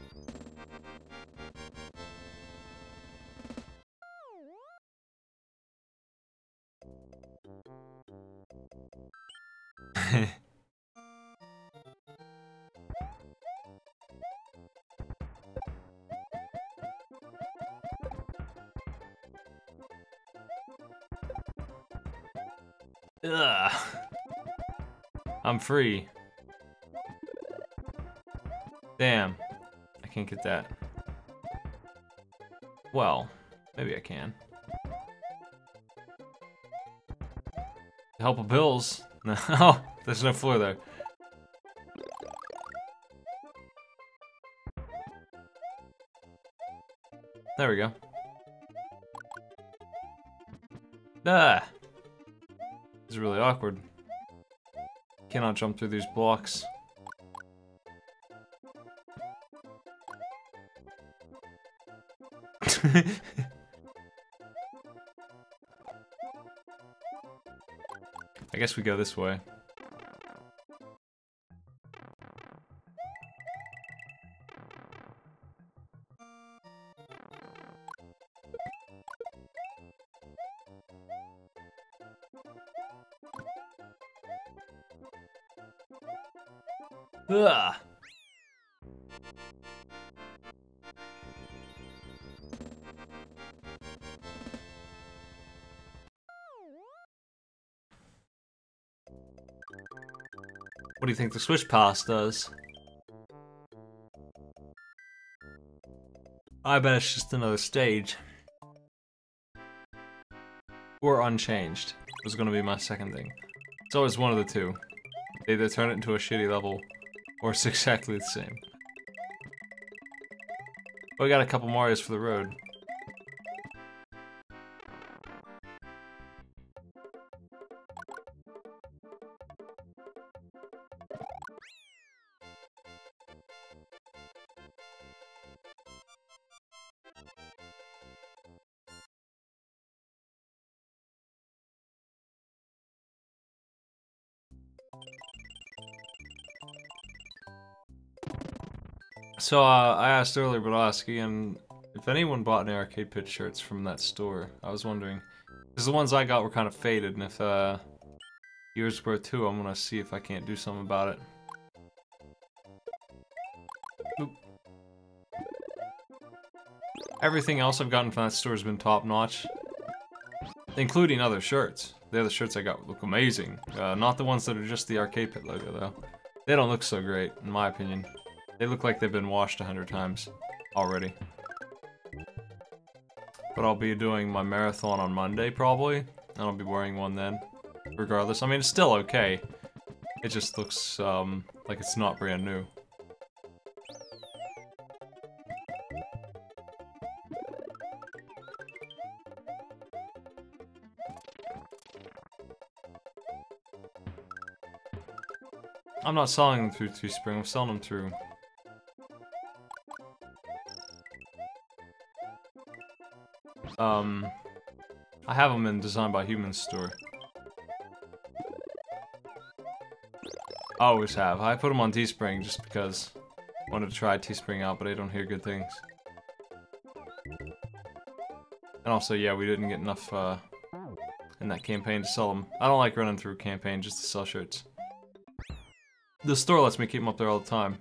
Ugh. I'm free. Damn. I can't get that. Well, maybe I can. The help of bills. No, there's no floor there. There we go. Ah! This is really awkward. Cannot jump through these blocks. I guess we go this way. Ugh. What do you think the Switch Pass does? I bet it's just another stage. Or unchanged was gonna be my second thing. It's always one of the two. They either turn it into a shitty level, or it's exactly the same. But we got a couple Marios for the road. So, I asked earlier, but I'll ask again, if anyone bought any Arcade Pit shirts from that store. I was wondering, because the ones I got were kind of faded, and if yours were too, I'm gonna see if I can't do something about it. Oop. Everything else I've gotten from that store has been top-notch, including other shirts. The other shirts I got look amazing. Not the ones that are just the Arcade Pit logo, though. They don't look so great, in my opinion. They look like they've been washed 100 times already. But I'll be doing my marathon on Monday, probably. and I'll be wearing one then. Regardless, I mean, it's still okay. It just looks, like it's not brand new. I'm not selling them through Teespring, I'm selling them through... I have them in Design by Humans store. I always have. I put them on Teespring just because I wanted to try Teespring out, but I don't hear good things. And also, yeah, we didn't get enough, in that campaign to sell them. I don't like running through a campaign just to sell shirts. The store lets me keep them up there all the time.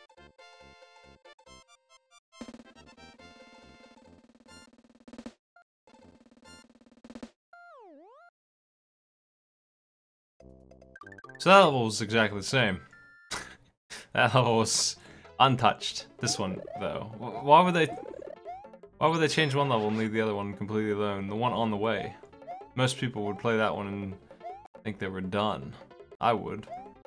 So that level was exactly the same. That level was untouched. This one, though. Why would they change one level and leave the other one completely alone? The one on the way. Most people would play that one and think they were done. I would.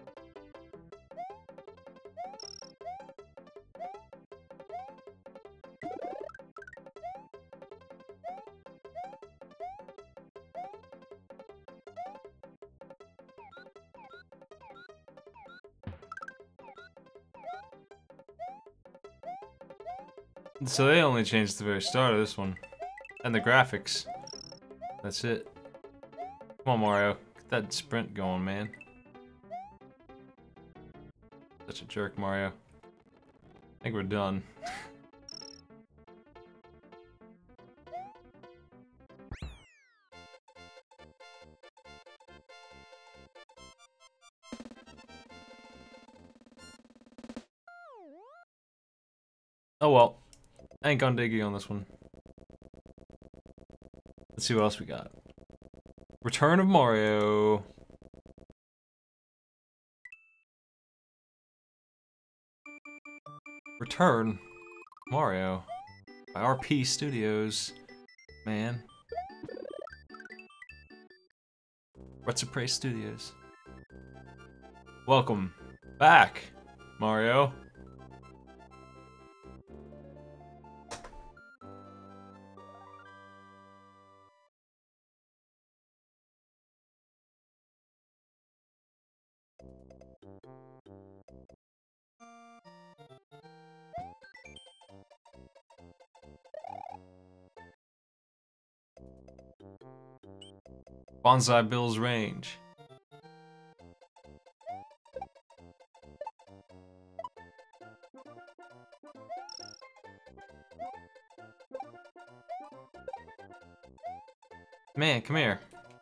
So they only changed the very start of this one. And the graphics. That's it. Come on, Mario. Get that sprint going, man. Such a jerk, Mario. I think we're done. Oh well. I ain't gonna diggy on this one. Let's see what else we got. Return of Mario. Return Mario by RP Studios. Man. Retropray Studios. Welcome back, Mario. Bonsai Bill's Range. Man, come here.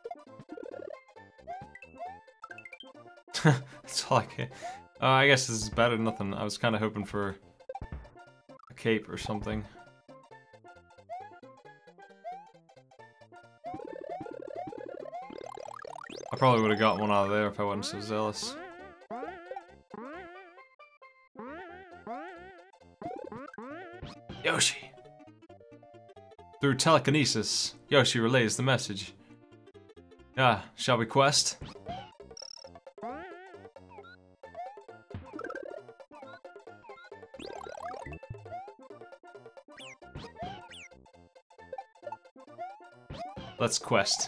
That's all I get. I guess this is better than nothing. I was kind of hoping for a cape or something. I probably would have got one out of there if I wasn't so zealous. Yoshi! Through telekinesis, Yoshi relays the message. Ah, shall we quest? Let's quest.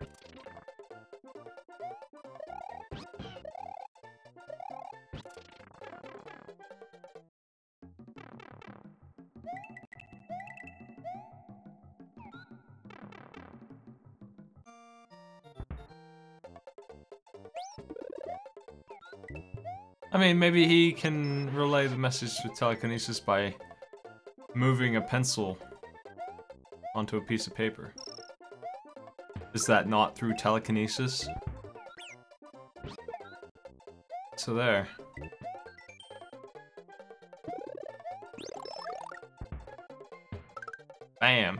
I mean, maybe he can relay the message with telekinesis by moving a pencil onto a piece of paper. Is that not through telekinesis? So there. Bam.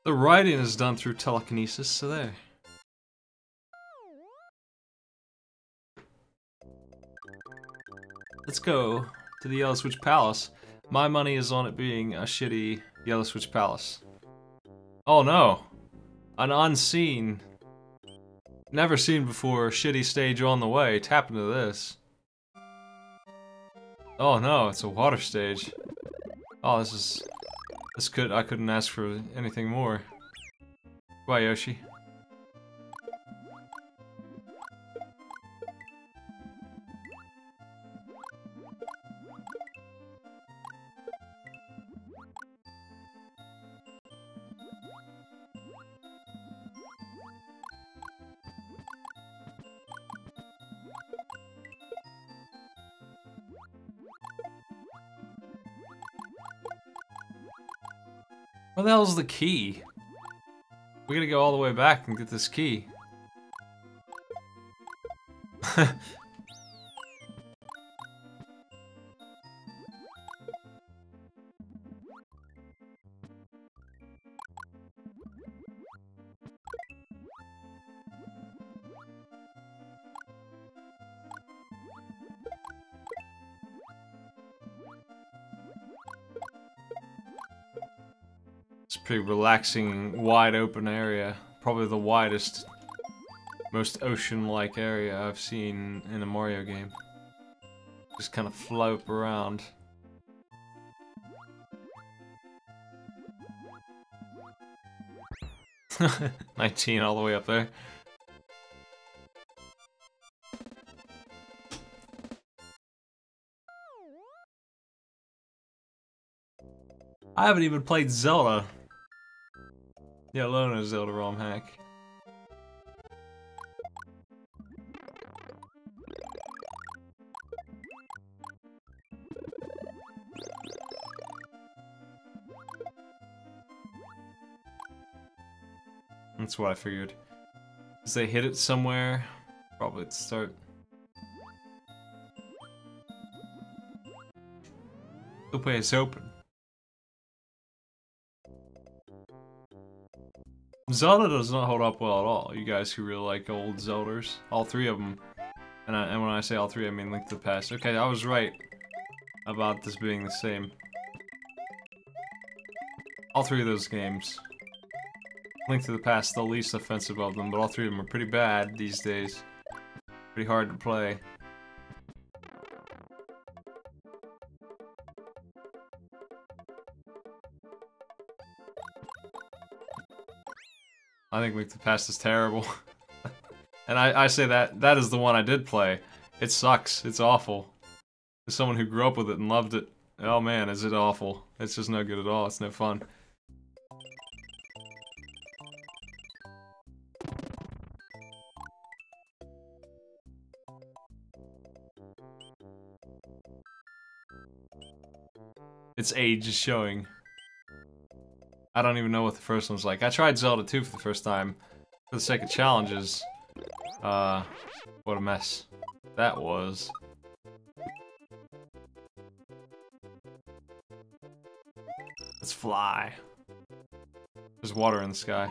The writing is done through telekinesis, so there. Let's go to the Yellow Switch Palace. My money is on it being a shitty Yellow Switch Palace. Oh no! An unseen, never seen before shitty stage on the way. Tap into this. Oh no, it's a water stage. Oh, I couldn't ask for anything more. Bye, Yoshi. Where the hell's the key? We gotta go all the way back and get this key. It's a pretty relaxing, wide open area. Probably the widest, most ocean-like area I've seen in a Mario game. Just kind of float around. $19 all the way up there. I haven't even played Zelda. Yeah, alone a Zelda ROM hack. That's what I figured. As they hit it somewhere, probably at the start. The way is open. Zelda does not hold up well at all. You guys who really like old Zeldas, all three of them, and when I say all three, I mean Link to the Past. Okay, I was right about this being the same. All three of those games. Link to the Past, the least offensive of them, but all three of them are pretty bad these days. Pretty hard to play. I think Link to the Past is terrible. And I say that is the one I did play. It sucks. It's awful. As someone who grew up with it and loved it, oh man, is it awful. It's just no good at all. It's no fun. Its age is showing. I don't even know what the first one's like. I tried Zelda 2 for the first time for the sake of challenges. What a mess that was. Let's fly. There's water in the sky.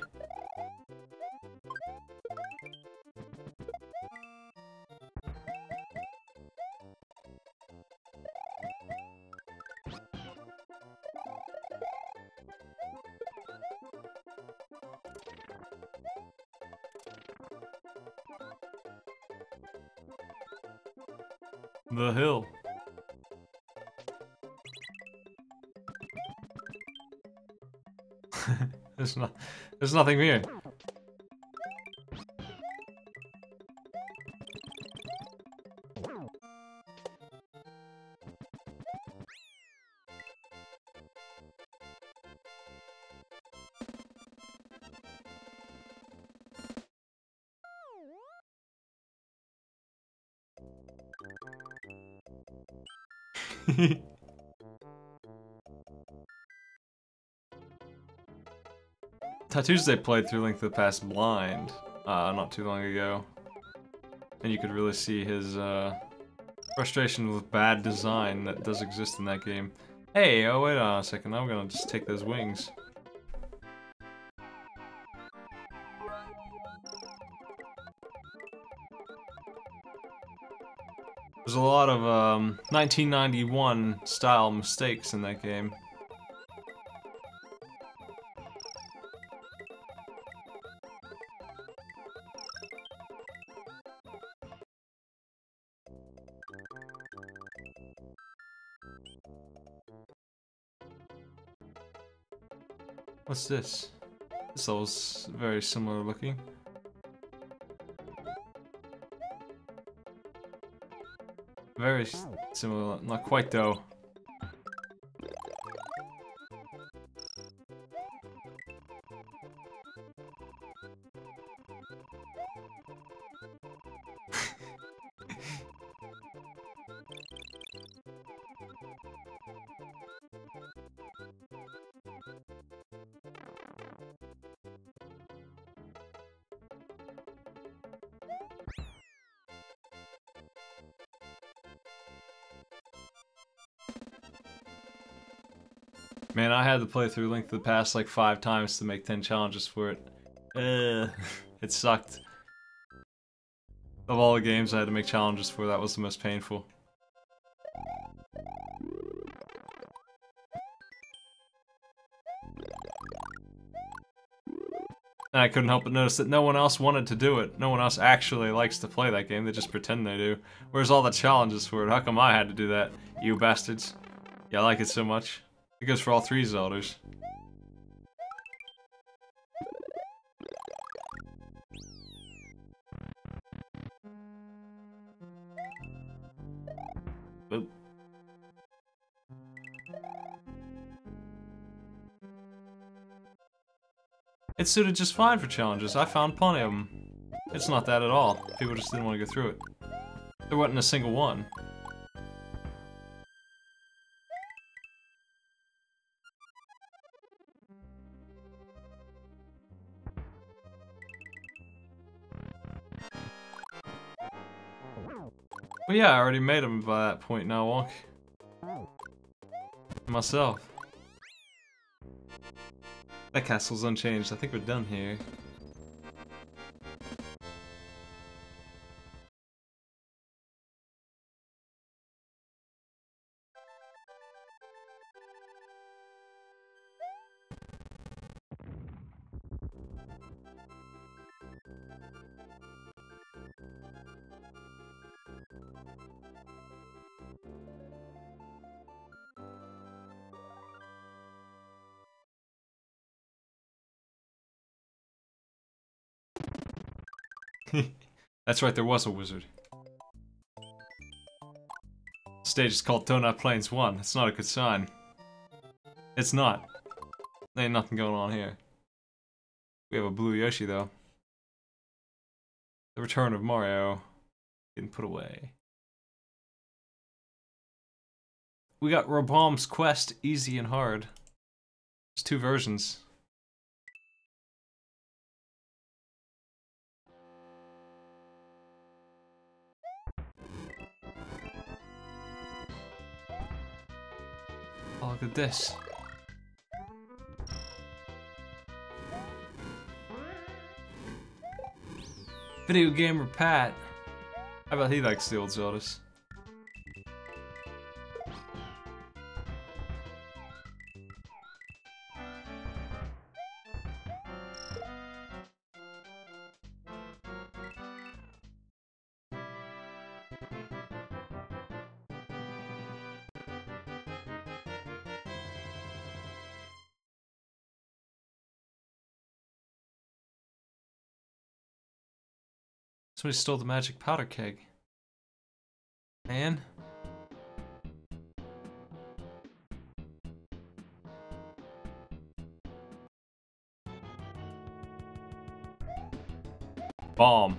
The hill. There's nothing here. Tuesday played through Link to the Past blind, not too long ago. And you could really see his, frustration with bad design that does exist in that game. Hey, oh wait on a second, I'm gonna just take those wings. There's a lot of 1991 style mistakes in that game. What's this? This level's very similar looking. Very similar, not quite though. Man, I had to play through Link to the Past like 5 times to make 10 challenges for it. It sucked. Of all the games I had to make challenges for, that was the most painful. And I couldn't help but notice that no one else wanted to do it. No one else actually likes to play that game, they just pretend they do. Where's all the challenges for it? How come I had to do that, you bastards? Yeah, I like it so much. It goes for all 3 Zeldas. Boop. It suited just fine for challenges. I found plenty of them. It's not that at all. People just didn't want to go through it. There wasn't a single one. Well, yeah, I already made them by that point now, Wonk. Myself. That castle's unchanged. I think we're done here. That's right, there was a wizard. The stage is called Donut Plains 1. That's not a good sign. It's not. There ain't nothing going on here. We have a blue Yoshi, though. The return of Mario. Getting put away. We got Robom's Quest, easy and hard. There's 2 versions. Oh, look at this. Video Gamer Pat. I bet he likes the old Zeldas. Somebody stole the magic powder keg. Man. Bomb.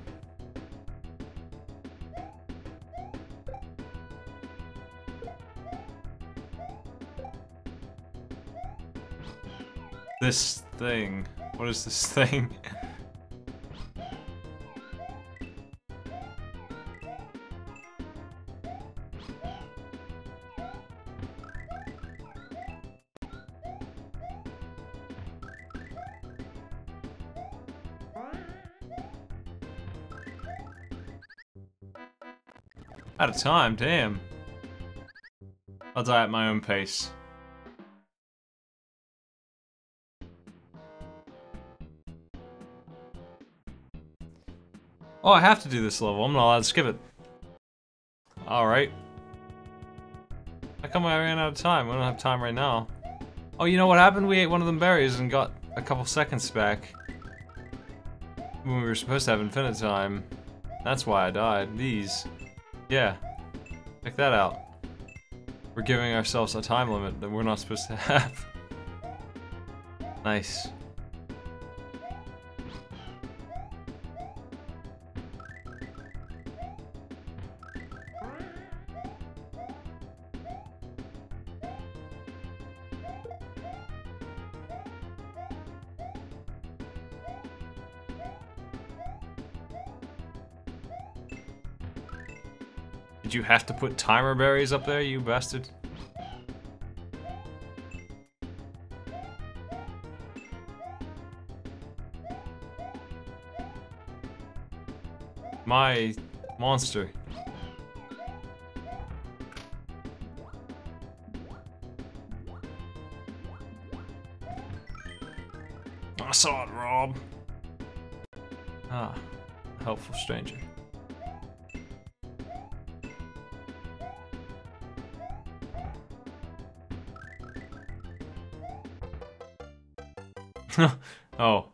This thing. What is this thing? Out of time, damn. I'll die at my own pace. Oh, I have to do this level. I'm not allowed to skip it. Alright. How come I ran out of time? We don't have time right now. Oh, you know what happened? We ate one of them berries and got a couple seconds back. When we were supposed to have infinite time. That's why I died. These. Yeah. Check that out. We're giving ourselves a time limit that we're not supposed to have. Nice. Did you have to put timer berries up there, you bastard? My monster. I saw it, Rob. Ah, a helpful stranger. Oh.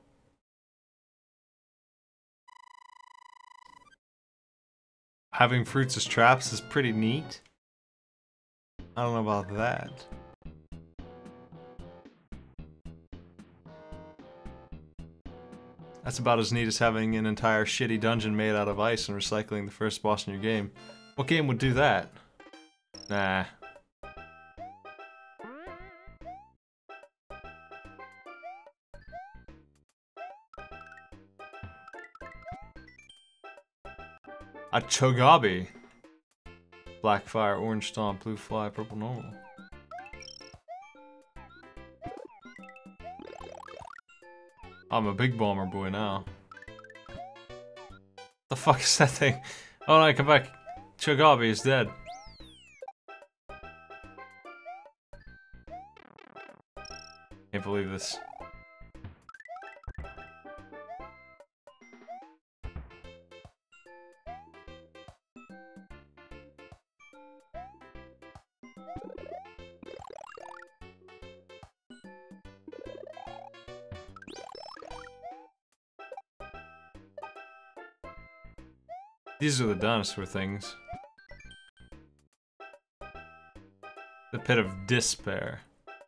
Having fruits as traps is pretty neat. I don't know about that. That's about as neat as having an entire shitty dungeon made out of ice and recycling the first boss in your game. What game would do that? Nah. A Cho'Gabi. Black fire, orange stomp, blue fly, purple normal. I'm a big bomber boy now. The fuck is that thing? Oh no, come back. Cho'Gabi is dead. Can't believe this. These are the dinosaur things. The pit of despair.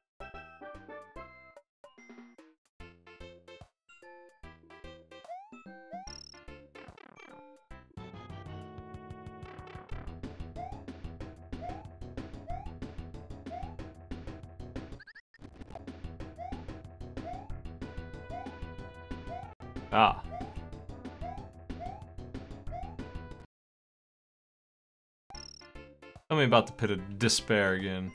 Ah. Tell me about the pit of despair again.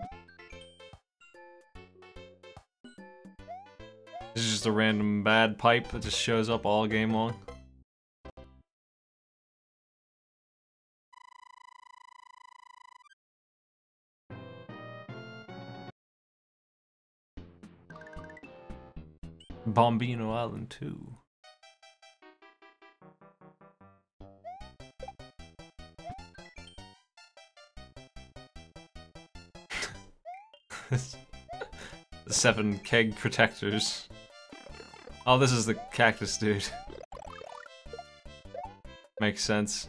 This is just a random bad pipe that just shows up all game long. Bombino Island 2. The 7 keg protectors. Oh, this is the cactus dude. Makes sense.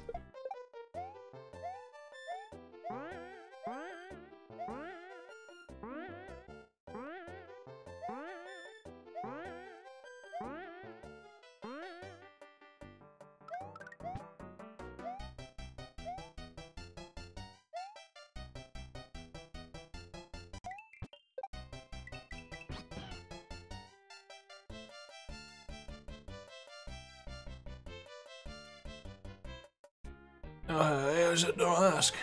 Is it? Don't ask.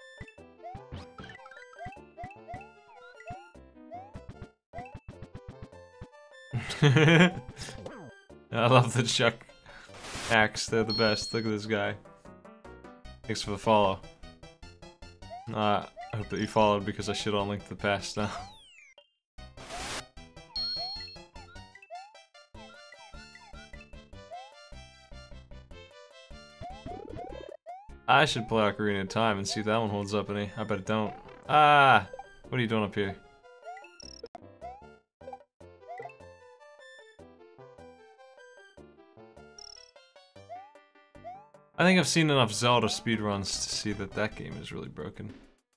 I love the Chuck axe. They're the best. Look at this guy. Thanks for the follow. I hope that you followed because I shit on Link to the Past now. I should play Ocarina of Time and see if that one holds up any. I bet it don't. Ah! What are you doing up here? I think I've seen enough Zelda speedruns to see that that game is really broken.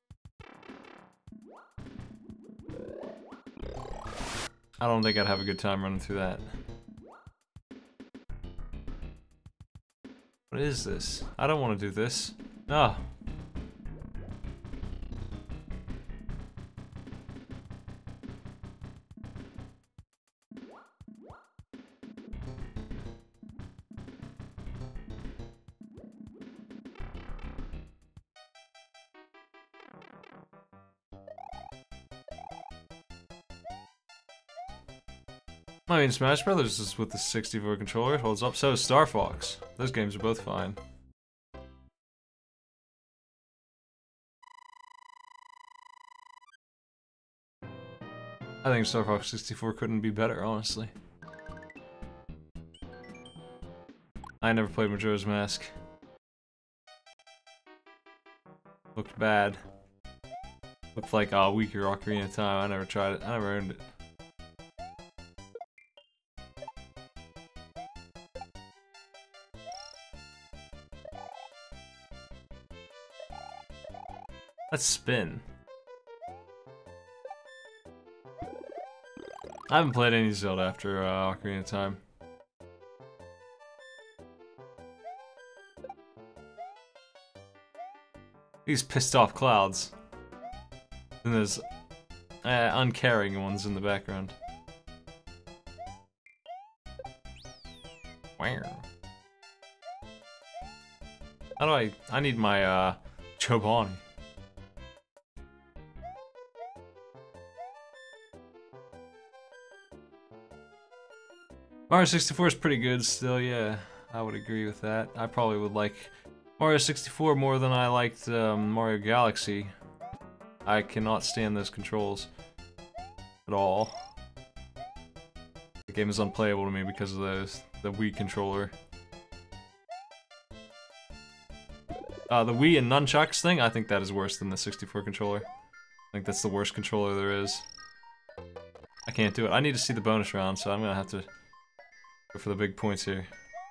I don't think I'd have a good time running through that. What is this? I don't want to do this. Oh. I mean, Smash Brothers is with the 64 controller, it holds up. So is Star Fox. Those games are both fine. I think Star Fox 64 couldn't be better, honestly. I never played Majora's Mask. Looked bad. Looked like a weaker Ocarina of Time. I never tried it. I never earned it. Let's spin. I haven't played any Zelda after Ocarina of Time. These pissed off clouds. And there's uncaring ones in the background. Where? How do I need my Chobani. Mario 64 is pretty good still, yeah. I would agree with that. I probably would like Mario 64 more than I liked Mario Galaxy. I cannot stand those controls at all. The game is unplayable to me because of those. The Wii controller. The Wii and nunchucks thing, I think that is worse than the 64 controller. I think that's the worst controller there is. I can't do it. I need to see the bonus round, so I'm gonna have to go for the big points here.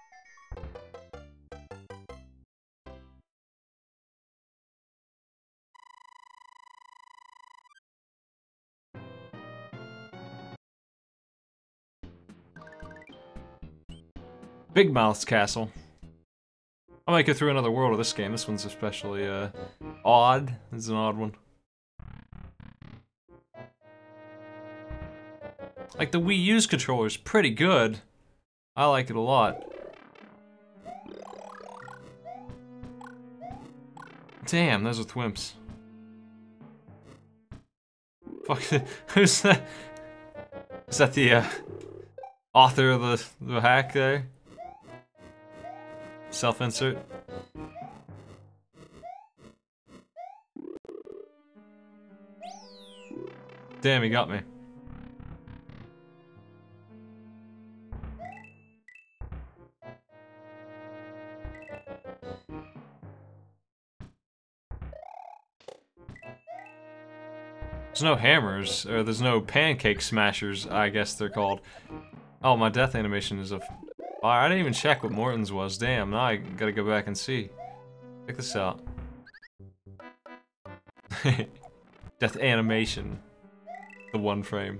Big Mouth's Castle. I might go through another world of this game. This one's especially odd. This is an odd one. Like the Wii U's controller is pretty good. I like it a lot. Damn, those are thwimps. Fuck, who's that? Is that the author of the hack there? Self-insert. Damn, he got me. There's no hammers, or there's no pancake smashers, I guess they're called. Oh, my death animation is a fire. I didn't even check what Morton's was. Damn, now I gotta go back and see. Check this out. Death animation. The one frame.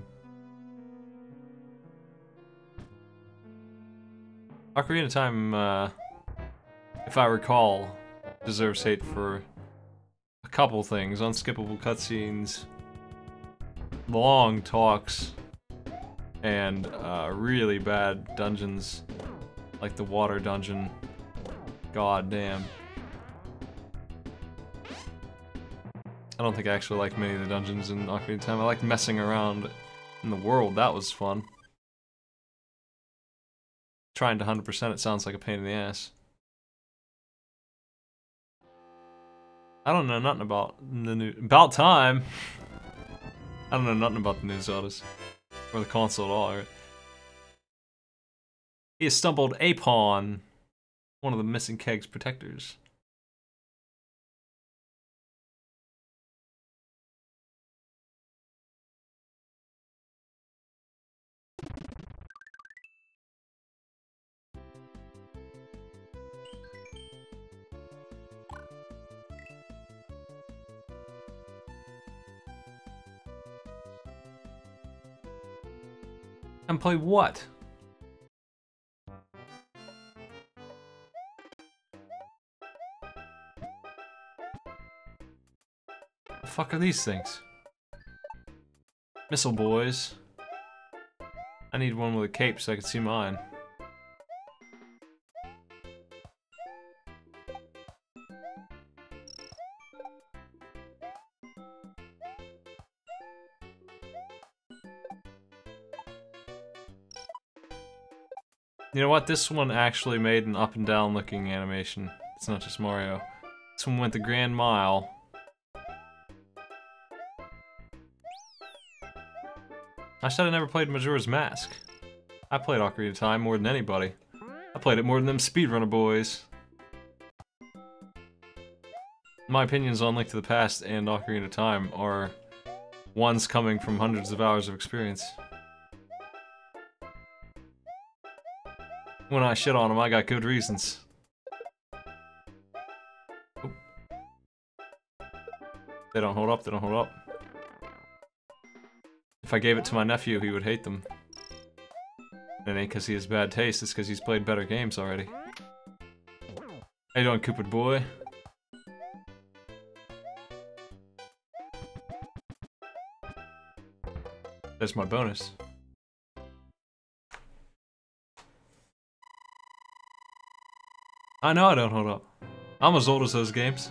Ocarina of Time, if I recall, deserves hate for a couple things. Unskippable cutscenes, long talks, and really bad dungeons, like the water dungeon. God damn. I don't think I actually like many of the dungeons in Ocarina of Time. I liked messing around in the world. That was fun. Trying to 100% it sounds like a pain in the ass. I don't know nothing about the new... About time! I don't know nothing about the new Zeldas. Or the console at all, right? He has stumbled upon one of the missing Keg's protectors. And play what? The fuck are these things? Missile boys. I need one with a cape so I can see mine. You know what? This one actually made an up and down looking animation. It's not just Mario. This one went the grand mile. I said I never played Majora's Mask. I played Ocarina of Time more than anybody. I played it more than them speedrunner boys. My opinions on Link to the Past and Ocarina of Time are ones coming from hundreds of hours of experience. When I shit on them, I got good reasons. Oh. They don't hold up, they don't hold up. If I gave it to my nephew, he would hate them. And it ain't because he has bad taste, it's because he's played better games already. How you doing, Cupid boy? There's my bonus. I know I don't hold up. I'm as old as those games.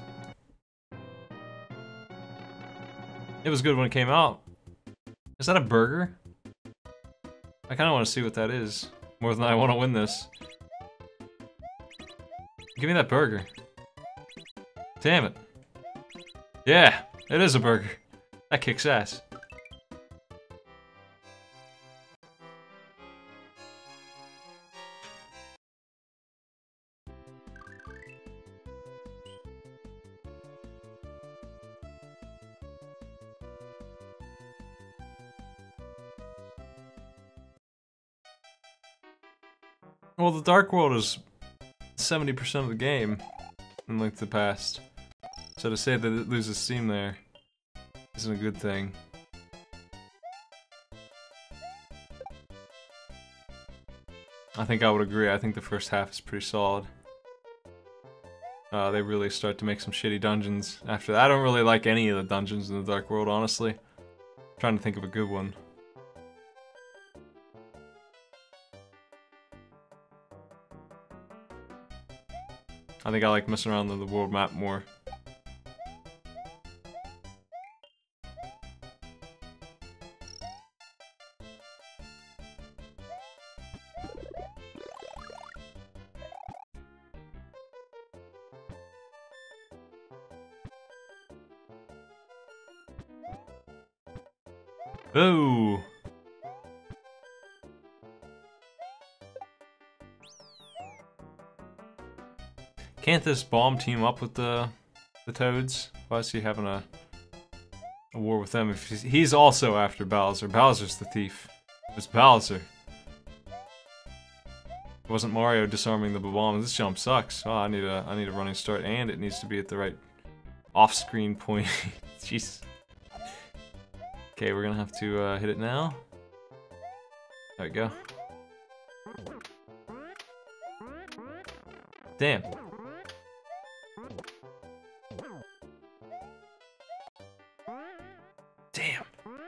It was good when it came out. Is that a burger? I kinda wanna see what that is. More than I wanna win this. Give me that burger. Damn it. Yeah, it is a burger. That kicks ass. Well, the Dark World is 70% of the game in Link to the Past. So to say that it loses steam there isn't a good thing. I think I would agree. I think the first half is pretty solid. They really start to make some shitty dungeons after that. I don't really like any of the dungeons in the Dark World, honestly. I'm trying to think of a good one. I think I like messing around with the world map more. Ooh. Can't this bomb team up with the Toads? Why is he having a war with them? If he's also after Bowser. Bowser's the thief. It was Bowser. It wasn't Mario disarming the bomb. This jump sucks. Oh, I need a running start, and it needs to be at the right off-screen point. Jeez. Okay, we're gonna have to hit it now. There we go. Damn. Damn.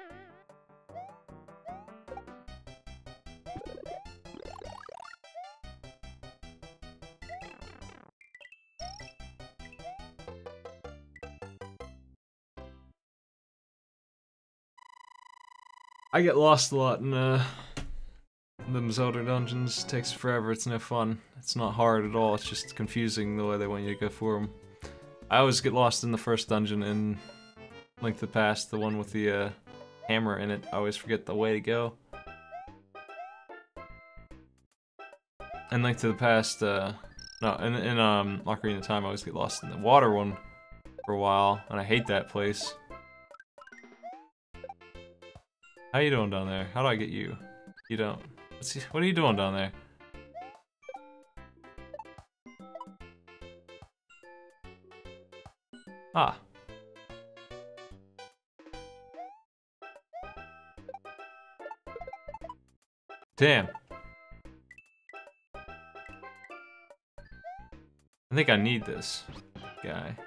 I get lost a lot in them Zelda dungeons. It takes forever, it's no fun. It's not hard at all, it's just confusing the way they want you to go for them. I always get lost in the first dungeon in Link to the Past, the one with the hammer in it. I always forget the way to go. And Link to the Past, no, in Ocarina of Time, I always get lost in the water one for a while, and I hate that place. How you doing down there? How do I get you? You don't. What are you doing down there? Ah. Damn. I think I need this guy.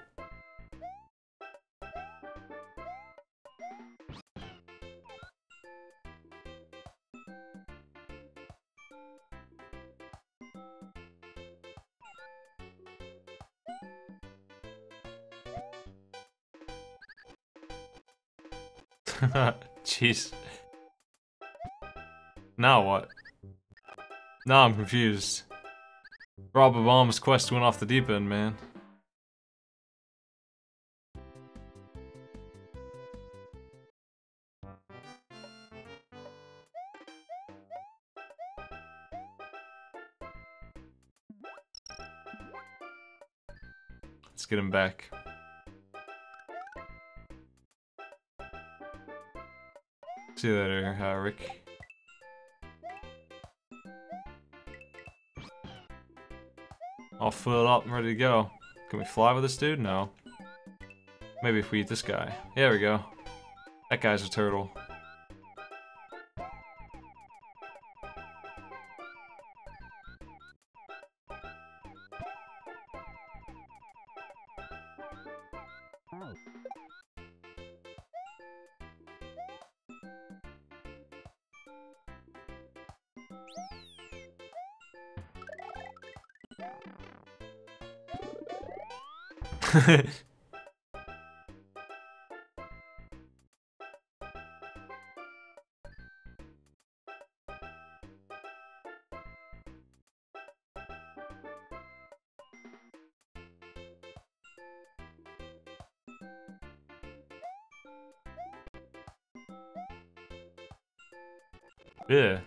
Jeez. Now what? Now I'm confused. Rob Bomb's quest went off the deep end, man. Let's get him back. See you later, Rick. All filled up and ready to go. Can we fly with this dude? No. Maybe if we eat this guy. Yeah, there we go. That guy's a turtle. Yeah.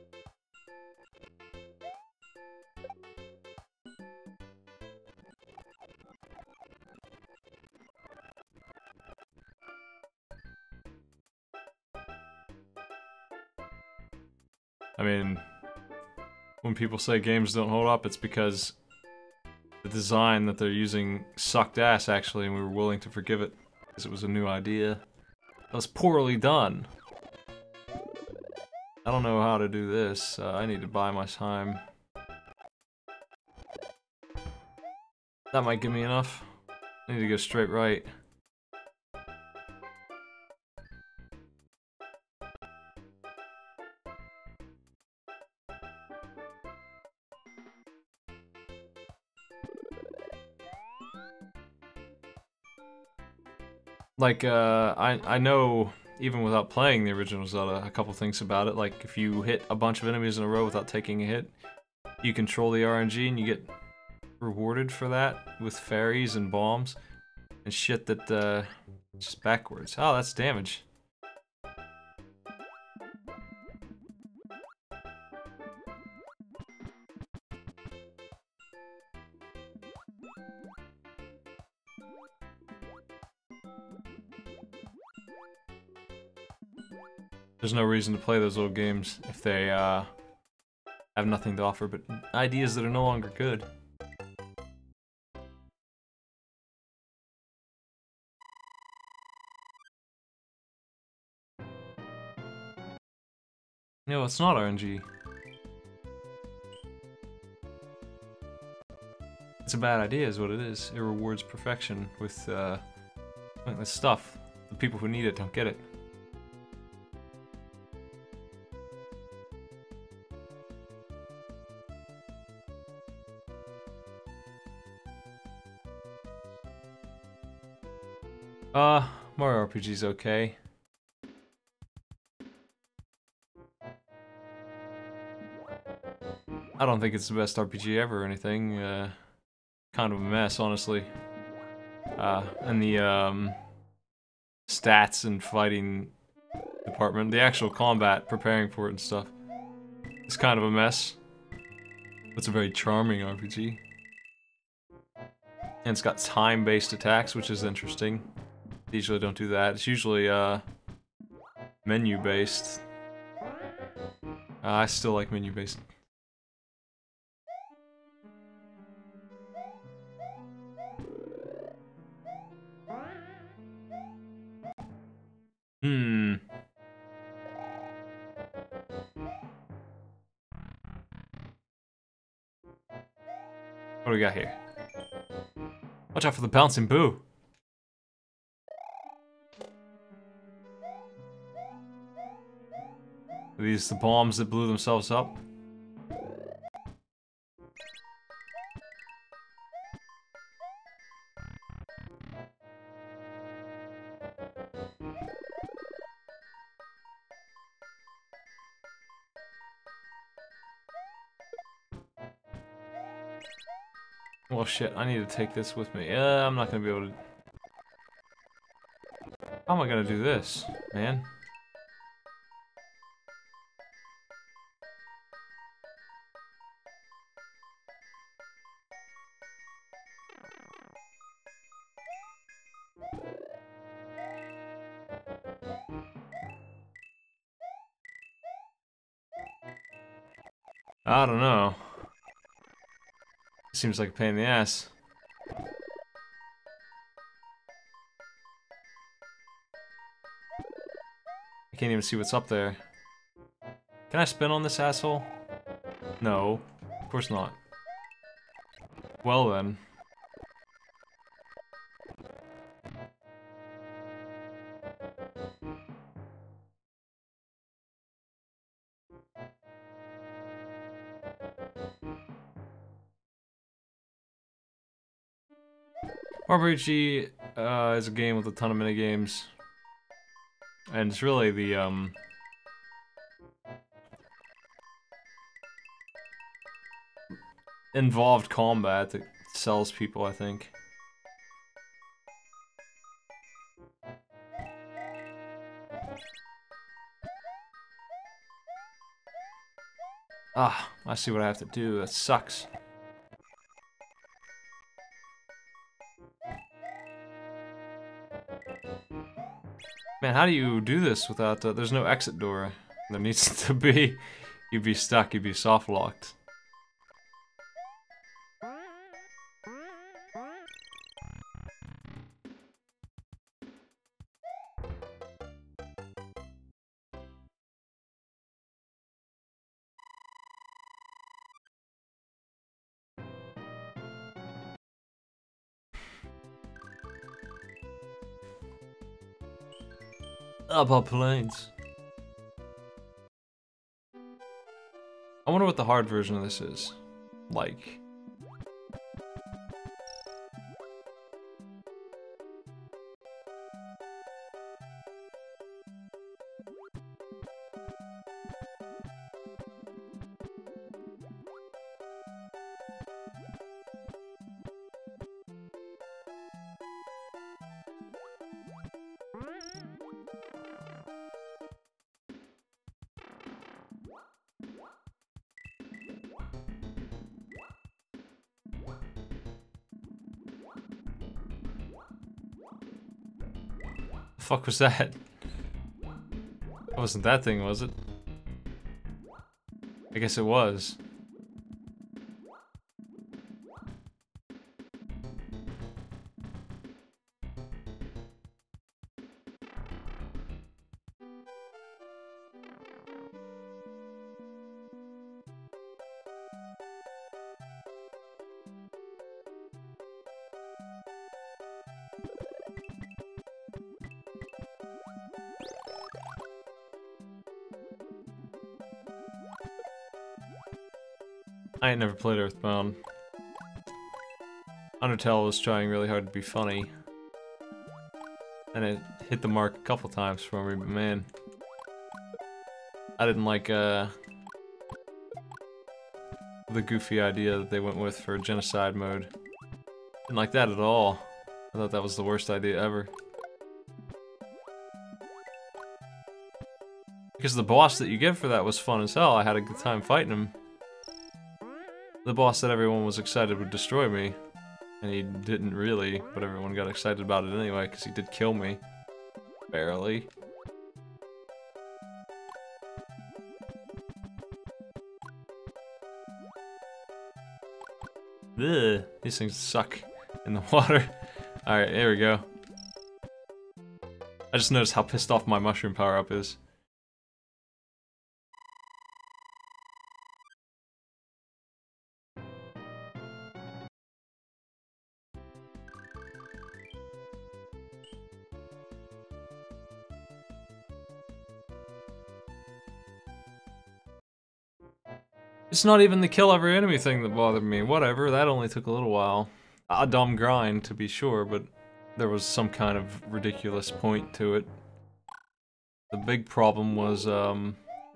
I mean, when people say games don't hold up, it's because the design that they're using sucked ass, actually, and we were willing to forgive it because it was a new idea. It was poorly done. I don't know how to do this. I need to buy my time. That might give me enough. I need to go straight right. Like, I know, even without playing the original Zelda, a couple things about it. Like, if you hit a bunch of enemies in a row without taking a hit, you control the RNG and you get rewarded for that with fairies and bombs and shit that, just backwards. Oh, that's damage. There's no reason to play those old games if they have nothing to offer but ideas that are no longer good. No, it's not RNG. It's a bad idea is what it is. It rewards perfection with pointless stuff. The people who need it don't get it. Mario RPG's okay. I don't think it's the best RPG ever or anything. Kind of a mess, honestly. in the stats and fighting department. The actual combat, preparing for it and stuff, it's kind of a mess. It's a very charming RPG. And it's got time-based attacks, which is interesting. They usually don't do that. It's usually menu-based. I still like menu-based. What do we got here? Watch out for the bouncing boo. Are these the bombs that blew themselves up? Well, shit, I need to take this with me. I'm not gonna be able to... How am I gonna do this, man? I don't know. Seems like a pain in the ass. I can't even see what's up there. Can I spin on this asshole? No, of course not. Well then. RPG is a game with a ton of minigames. And it's really the, involved combat that sells people, I think. Ah, I see what I have to do. That sucks. Man, how do you do this without, there's no exit door. There needs to be. You'd be stuck, you'd be soft locked. Up our planes. I wonder what the hard version of this is like. The fuck was that? That wasn't that thing, was it? I guess it was. I ain't never played Earthbound. Undertale was trying really hard to be funny. And it hit the mark a couple times for me, but man. I didn't like, the goofy idea that they went with for genocide mode. Didn't like that at all. I thought that was the worst idea ever. Because the boss that you get for that was fun as hell. I had a good time fighting him. The boss that everyone was excited would destroy me. And he didn't really, but everyone got excited about it anyway, because he did kill me. Barely. Ugh, these things suck in the water. Alright, here we go. I just noticed how pissed off my mushroom power-up is. It's not even the kill every enemy thing that bothered me. Whatever, that only took a little while. A dumb grind, to be sure, but there was some kind of ridiculous point to it. The big problem was, the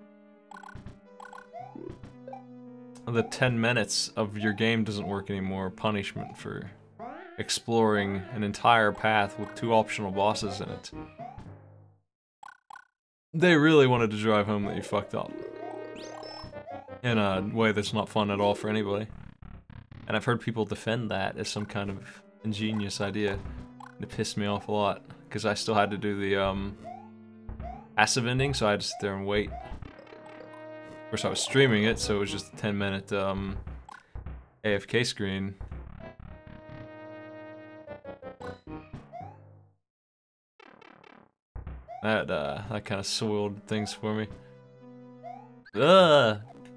10 minutes of your game doesn't work anymore punishment for exploring an entire path with 2 optional bosses in it. They really wanted to drive home that you fucked up. In a way that's not fun at all for anybody. And I've heard people defend that as some kind of ingenious idea. And it pissed me off a lot, because I still had to do the, passive ending, so I had to sit there and wait. Of course, I was streaming it, so it was just a 10-minute, AFK screen. That kind of soiled things for me. Ugh!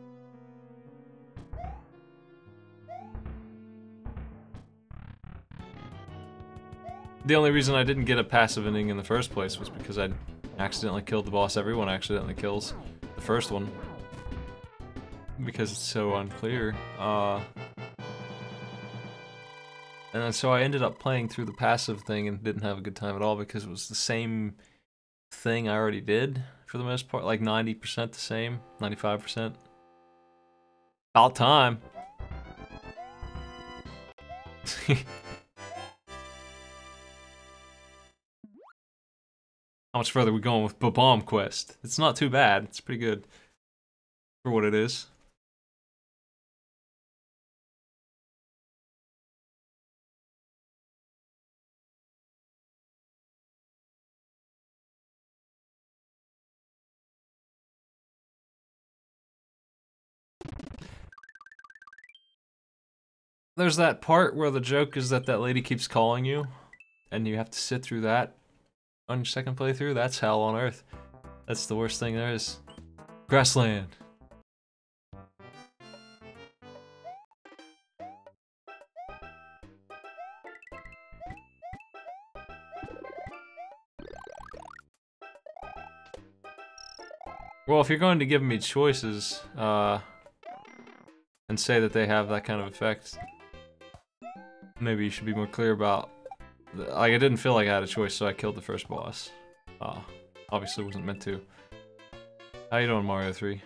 The only reason I didn't get a passive ending in the first place was because I accidentally killed the boss everyone accidentally kills. The first one. Because it's so unclear. And so I ended up playing through the passive thing and didn't have a good time at all because it was the same thing I already did for the most part. Like 90% the same, 95%. About time. How much further are we going with Bob-omb Quest? It's not too bad. It's pretty good for what it is. There's that part where the joke is that that lady keeps calling you, and you have to sit through that on your second playthrough. That's hell on earth. That's the worst thing there is. Grassland. Well, if you're going to give me choices, and say that they have that kind of effect, maybe you should be more clear about... Like, I didn't feel like I had a choice, so I killed the first boss. Obviously wasn't meant to. How you doing, Mario 3?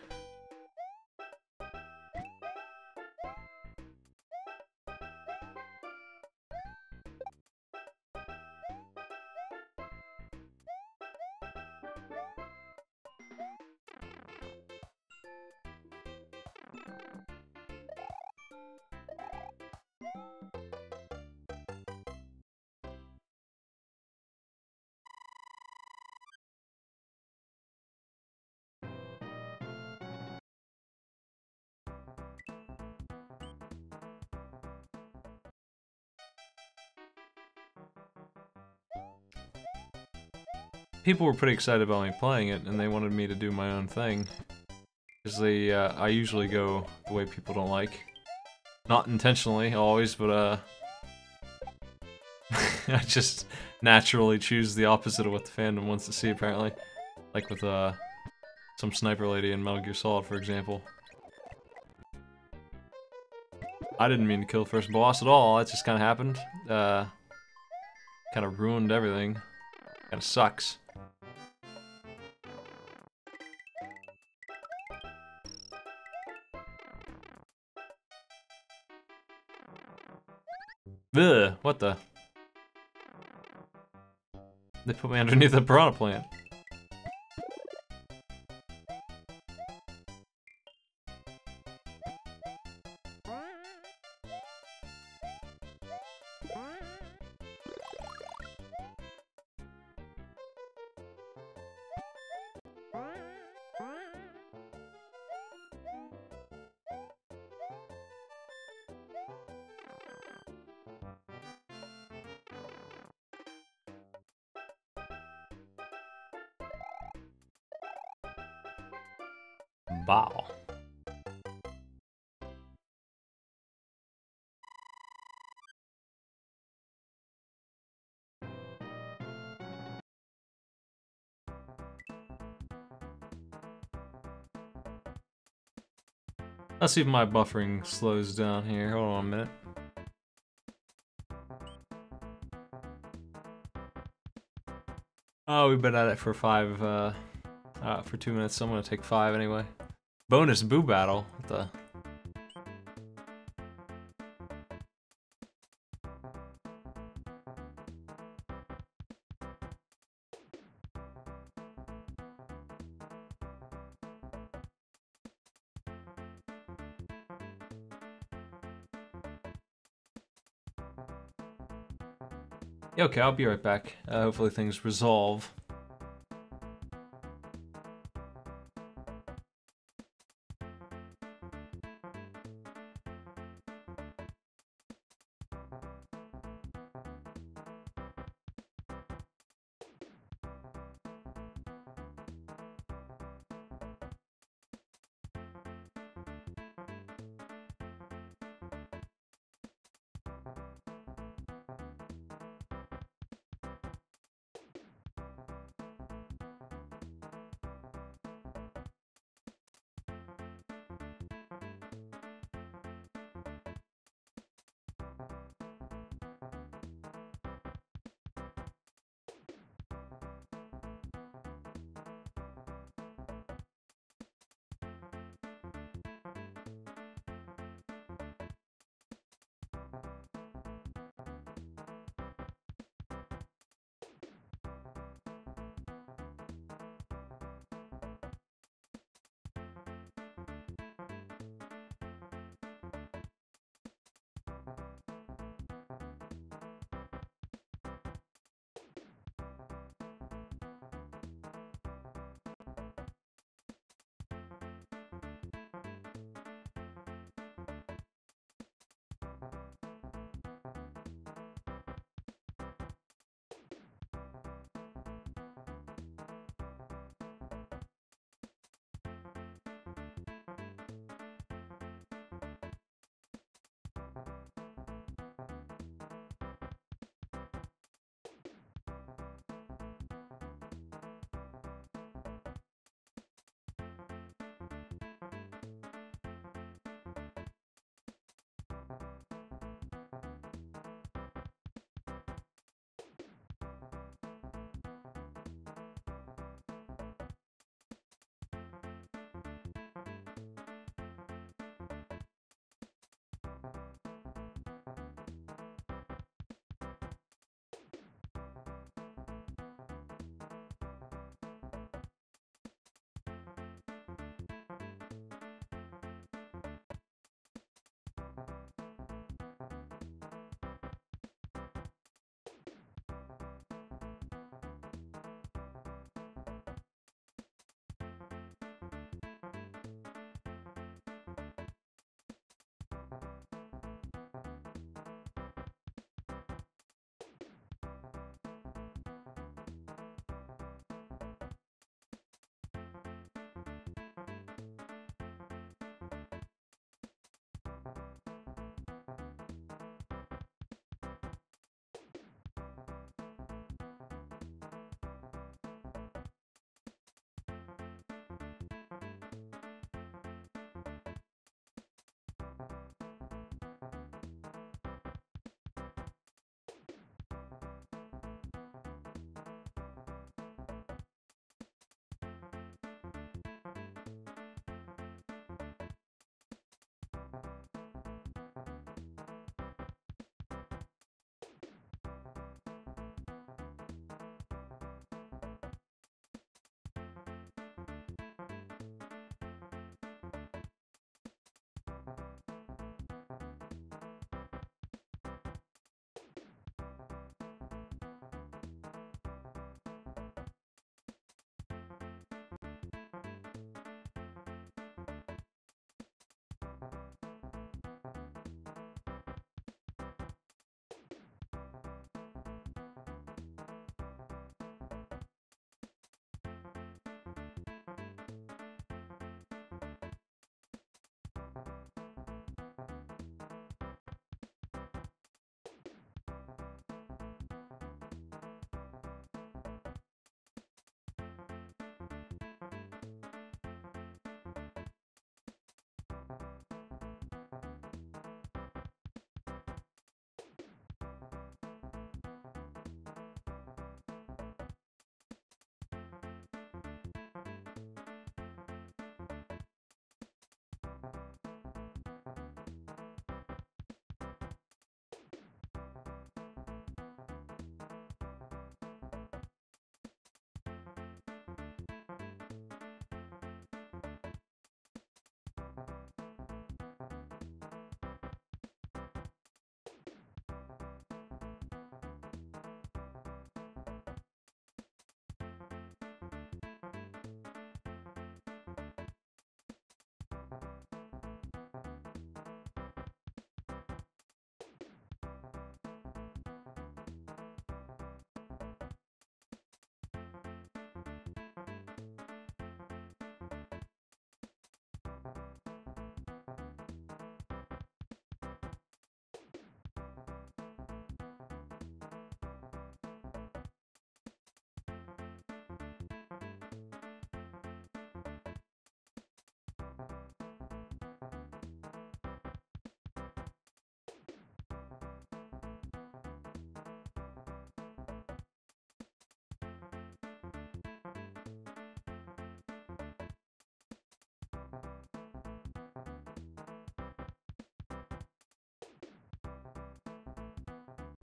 People were pretty excited about me playing it, and they wanted me to do my own thing. Because they, I usually go the way people don't like. Not intentionally, always, but, I just naturally choose the opposite of what the fandom wants to see, apparently. Like with, some sniper lady in Metal Gear Solid, for example. I didn't mean to kill the first boss at all, that just kinda happened. Kinda ruined everything. Kinda sucks. Ugh, what the? They put me underneath the piranha plant. Wow. Let's see if my buffering slows down here. Hold on a minute. Oh, we've been at it for for 2 minutes, so I'm gonna take 5 anyway. Bonus boo battle. What the? Yeah, okay, I'll be right back. Hopefully things resolve.